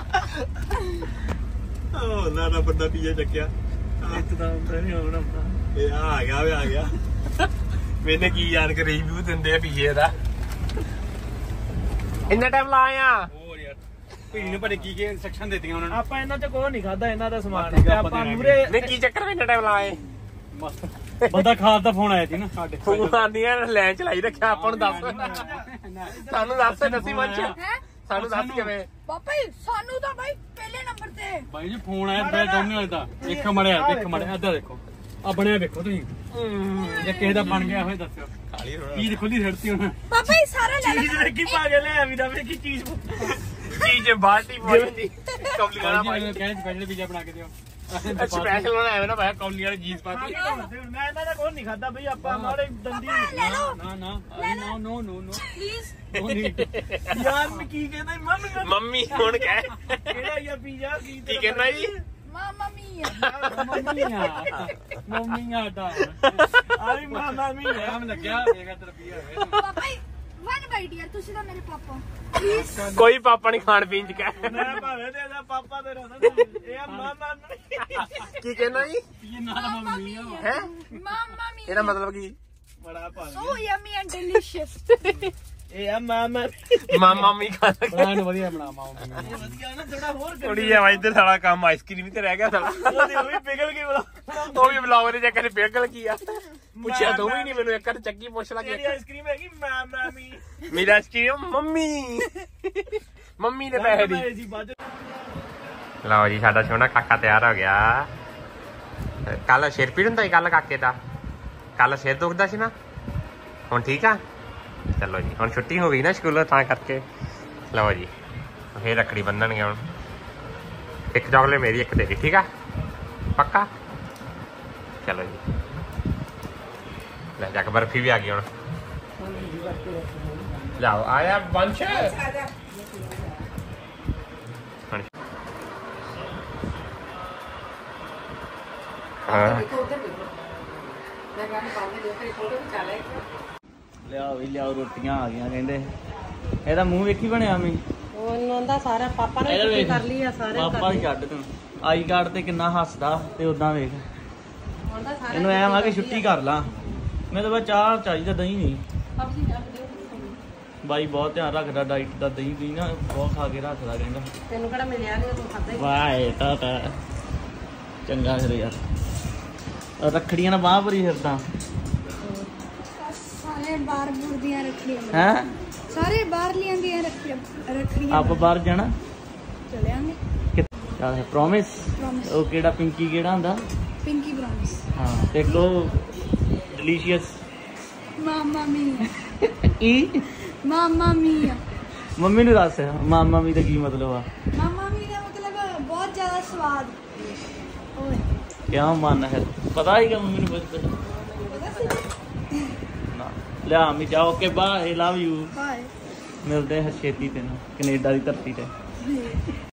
S2: ਉਹ ਨਾ ਬੰਦਾ ਪੀਜ਼ਾ ਚੱਕਿਆ।
S1: ਇੱਥੇ ਤਾਂ ਹੁੰਦਾ ਨਹੀਂ ਹੋਣਾ ਹੁੰਦਾ।
S2: ਇਹ ਆ ਗਿਆ ਮੈਨੇ ਕੀ ਯਾਰ ਕੇ ਰਿਵਿਊ ਦਿੰਦੇ ਆ ਪੀਜ਼ੇ ਦਾ। ਇੰਨਾ ਟਾਈਮ ਲਾਇਆ।
S5: ਹੋਰ ਯਾਰ ਭੀੜੀ ਨੇ ਪਰ ਕੀ ਇਨਸਟਰਕਸ਼ਨ ਦਿੱਤੀਆਂ ਉਹਨਾਂ ਨੂੰ।
S1: ਆਪਾਂ ਇਹਨਾਂ ਚ ਕੋਈ ਨਹੀਂ ਖਾਦਾ ਇਹਨਾਂ ਦਾ ਸਮਾਨ ਤੇ ਆਪਾਂ ਮੂਰੇ
S2: ਨਹੀਂ ਕੀ ਚੱਕਰ ਵਿੱਚ ਇੰਨਾ ਟਾਈਮ ਲਾਏ?
S5: ਬੰਦਾ ਖਾਦ ਦਾ ਫੋਨ ਆਇਆ ਸੀ ਨਾ ਸਾਡੇ।
S2: ਫੋਨ ਆਂਦੀਆਂ ਲੈਣ ਚਲਾਈ ਰੱਖਿਆ ਆਪਾਂ ਨੂੰ ਦੱਸ। ਸਾਨੂੰ ਦੱਸ ਨਸੀ ਮੰਚ।
S4: ਹੈ
S2: ਸਾਨੂੰ ਦੱਸ ਕਿਵੇਂ?
S4: ਪਾਪਾ ਜੀ ਸਾਨੂੰ ਤਾਂ ਬਾਈ ਪਹਿਲੇ ਨੰਬਰ ਤੇ।
S5: ਬਾਈ ਜੀ ਫੋਨ ਆਇਆ ਬੜਾ ਡਾਊਨ ਹੋਇਆ ਤਾਂ। ਦੇਖ ਮੜਿਆ ਇੱਧਰ ਦੇਖੋ ਆ ਬਣਿਆ ਵੇਖੋ ਤੁਸੀਂ। ਜੇ ਕਿਸੇ ਦਾ ਬਣ ਗਿਆ ਹੋਏ ਦੱਸਿਓ। ਚੀਜ਼ ਖੁੱਲੀ ਛੱਡਤੀ ਉਹਨਾਂ।
S4: ਪਾਪਾ ਜੀ ਸਾਰਾ ਲੈ
S1: ਚੀਜ਼ ਵੇਖੀ ਪਾ ਕੇ ਲੈ ਆਵੀ ਦਾ ਵੇਖੀ ਚੀਜ਼
S2: ਚੀਜ਼ ਬਾਲਟੀ ਪਾਉਂਦੀ ਕੌਲੀ ਵਾਲਾ ਭਾਈ
S5: ਕਹਿੰਦੇ ਸਪੈਸ਼ਲ ਪੀਜ਼ਾ ਬਣਾ ਕੇ ਦਿਓ।
S2: ਸਪੈਸ਼ਲ ਵਾਲਾ ਐਵੇਂ ਨਾ ਭਾਈ ਕੌਲੀ ਵਾਲੀ ਚੀਜ਼ ਪਾਤੀ।
S1: ਮੈਂ ਇਹਨਾਂ ਦਾ ਕੋਈ ਨਹੀਂ ਖਾਦਾ ਬਈ ਆਪਾਂ ਮਾੜੇ ਦੰਦੀ
S5: ਨਾ ਨੋ
S4: ਪਲੀਜ਼।
S1: ਯਾਰ ਮੈਂ ਕੀ ਕਹਿੰਦਾ
S2: ਮੰਮੀ ਹੁਣ ਕਹਿ
S1: ਕਿਹੜਾ ਯਾਰ ਪੀਜ਼ਾ ਕੀ
S2: ਕੀ ਕਹਿਣਾ ਜੀ?
S4: ਮਾਮਾ ਮੀ।
S5: ਮੰਮੀਆਂ ਦਾ
S1: ਆਈ ਮਾਮਾ ਮੀ
S5: ਨਾਮ ਲੱਗਿਆ 1000 ਰੁਪਿਆ।
S4: ਪਾਪਾ ਜੀ ਵਨ ਬਾਈਟ ਯਾਰ ਤੁਸੀਂ ਤਾਂ ਮੇਰੇ ਪਾਪਾ। ਪਲੀਜ਼।
S2: ਕੋਈ ਪਾਪਾ ਨਹੀਂ ਖਾਣ ਪੀਣ ਚ ਕਹਿ।
S1: ਮੈਂ ਭਾਵੇਂ ਤੇ ਇਹਦਾ ਪਾਪਾ ਤੇ ਰਹਿਣਾ ਇਹ ਮਾਮਾ
S2: ਕੀ ਕਹਿਣਾ ਜੀ?
S5: ਇਹ ਨਾ ਮੰਮੀ ਆ।
S2: ਹੈ
S4: ਮਾਮਾ ਮੀ।
S2: ਇਹਦਾ ਮਤਲਬ ਕੀ?
S1: ਬੜਾ ਭਾਵੇਂ
S4: ਸੋ ਯਮੀ ਐਂਡ ਡਿਲੀਸ਼ੀਅਸ।
S1: ਇਹ ਆ ਮਾਮਾ
S2: ਮਾਮਾ ਮੀ ਖਾ
S5: ਬਣਾ ਨੂੰ ਵਧੀਆ ਬਣਾ ਮਾਂ
S1: ਵਧੀਆ ਨਾ ਥੋੜਾ ਹੋਰ
S2: ਥੋੜੀ ਆ ਇੱਧਰ ਸਾਡਾ ਕੰਮ ਆਈਸਕ੍ਰੀਮ ਤੇ ਰਹਿ ਗਿਆ ਸਾਡਾ।
S1: ਉਹ ਵੀ ਪਿਘਲ ਗਈ ਬੜਾ
S2: ਉਹ ਵੀ ਬਲੌਗ ਦੇ ਚੱਕਰ ਪਿਘਲ ਕੀ ਆ? ਪੁੱਛਿਆ ਤੂੰ ਵੀ ਨਹੀਂ ਮੈਨੂੰ ਇੱਕ ਵਾਰ ਚੱਕੀ ਪੁੱਛ ਲਾ
S1: ਤੇਰੀ ਆਈਸਕ੍ਰੀਮ ਹੈਗੀ ਮਾਮਾ ਮੀ।
S2: ਮੇਰਾ ਆਈਸਕ੍ਰੀਮ ਮੰਮੀ ਦੇ ਪੈਸੇ ਦੀ। ਲਓ ਜੀ ਸਾਡਾ ਸੋਹਣਾ ਕਾਕਾ ਤਿਆਰ ਹੋ ਗਿਆ। ਕੱਲ ਸਿਰ ਪੀੜ ਹੁੰਦਾ ਸੀ ਕੱਲ ਕਾਕੇ ਦਾ। ਕੱਲ ਸਿਰ ਦੁਖਦਾ ਸੀ ਨਾ। ਹੁਣ ਠੀਕ ਆ? ਚਲੋ ਜੀ ਹੁਣ ਛੁੱਟੀ ਹੋ ਗਈ ਨਾ ਸਕੂਲੋਂ ਤਾਂ ਕਰਕੇ। ਲਓ ਜੀ ਫੇਰ ਰੱਖੜੀ ਬੰਨਣਗੇ ਹੁਣ। ਇੱਕ ਚਾਕਲੇਟ ਮੇਰੀ ਇੱਕ ਤੇਰੀ ਠੀਕ ਆ? ਪੱਕਾ? ਚਲੋ ਜੀ ਲੈ ਜਾ ਕੇ ਬਰਫੀ ਵੀ ਆ ਗਈ ਹੁਣ। ਜਾਓ ਆਇਆ ਬੰਚ। ਹਾਂ
S1: ਲਿਆਓ ਰੋਟੀਆਂ ਆ ਗਈਆਂ ਕਹਿੰਦੇ। ਇਹਦਾ ਮੂੰਹ ਵੇਖੀ ਬਣਿਆ ਮੈਂ
S3: ਉਹਨਾਂ ਦਾ ਸਾਰਾ ਪਾਪਾ ਨੇ ਛੁੱਟੀ ਕਰ ਲਈ ਆ ਸਾਰੇ।
S1: ਪਾਪਾ ਹੀ ਛੱਡ ਤੂੰ ਆਈ ਕਾਰਡ ਤੇ ਕਿੰਨਾ ਹੱਸਦਾ ਤੇ ਉਦਾਂ ਵੇਖ ਇਹਨੂੰ ਐ ਵਾ ਕਿ ਛੁੱਟੀ ਕਰ ਲਾਂ। ਮੈਂ ਤਾਂ ਬਸ ਚਾਹ ਚਾਹੀਦਾ ਦਹੀਂ ਨਹੀਂ। ਬਾਈ ਬਹੁਤ ਧਿਆਨ ਰੱਖਦਾ ਡਾਈਟ ਦਾ। ਦਹੀਂ ਵੀ ਨਾ ਬਹੁਤ ਖਾ ਕੇ ਰੱਖਦਾ ਕਹਿੰਦਾ।
S3: ਤੈਨੂੰ ਕਿਹੜਾ ਮਿਲਿਆ ਨਹੀਂ ਤੂੰ ਖਾਦਾ ਹੀ।
S1: ਵਾਏ ਤਾਂ ਚੰਗਾ ਫਿਰ ਯਾਰ। ਰੱਖੜੀਆਂ ਨਾਲ ਬਾਹ ਭਰੀ ਫਿਰਦਾ
S4: ਸਾਰੇ ਬਾਹਰ ਬੁਰਦੀਆਂ ਰੱਖੀਆਂ।
S1: ਹੈ
S4: ਸਾਰੇ ਬਾਹਰ ਲੀਆਂ ਰੱਖੀਆਂ।
S1: ਆਪਾਂ ਬਾਹਰ ਜਾਣਾ
S4: ਚਲਿਆਂਗੇ।
S1: ਚੱਲ ਪ੍ਰੋਮਿਸ।
S4: ਪ੍ਰੋਮਿਸ।
S1: ਉਹ ਕਿਹੜਾ ਪਿੰਕੀ ਕਿਹੜਾ ਹੁੰਦਾ?
S4: Pinky promise.
S1: ਹਾਂ ਤੇ ਕੋ ਡਿਲੀਸ਼ੀਅਸ
S4: ਮਾਮਾ ਮੀ।
S1: ਕੀ?
S4: ਮਾਮਾ ਮੀ।
S1: ਮੰਮੀ ਨੂੰ ਦੱਸ ਮਾਮਾ ਮੀ ਦਾ ਕੀ ਮਤਲਬ ਆ?
S4: ਮਾਮਾ ਮੀ ਦਾ ਮਤਲਬ ਬਹੁਤ ਜ਼ਿਆਦਾ ਸਵਾਦ। ਓਏ
S1: ਕਿਆ ਮਨ ਹੈ ਪਤਾ ਹੀ ਕਿ ਮੰਮੀ ਨੂੰ ਪੁੱਛ ਨਾ ਲਿਆ ਮੀ ਜਾਓ ਕੇ ਬਾਏ ਲਵ ਯੂ।
S4: ਬਾਏ।
S1: ਮਿਲਦੇ ਹਾਂ ਛੇਤੀ ਤੈਨੂੰ ਕੈਨੇਡਾ ਦੀ ਧਰਤੀ ਤੇ।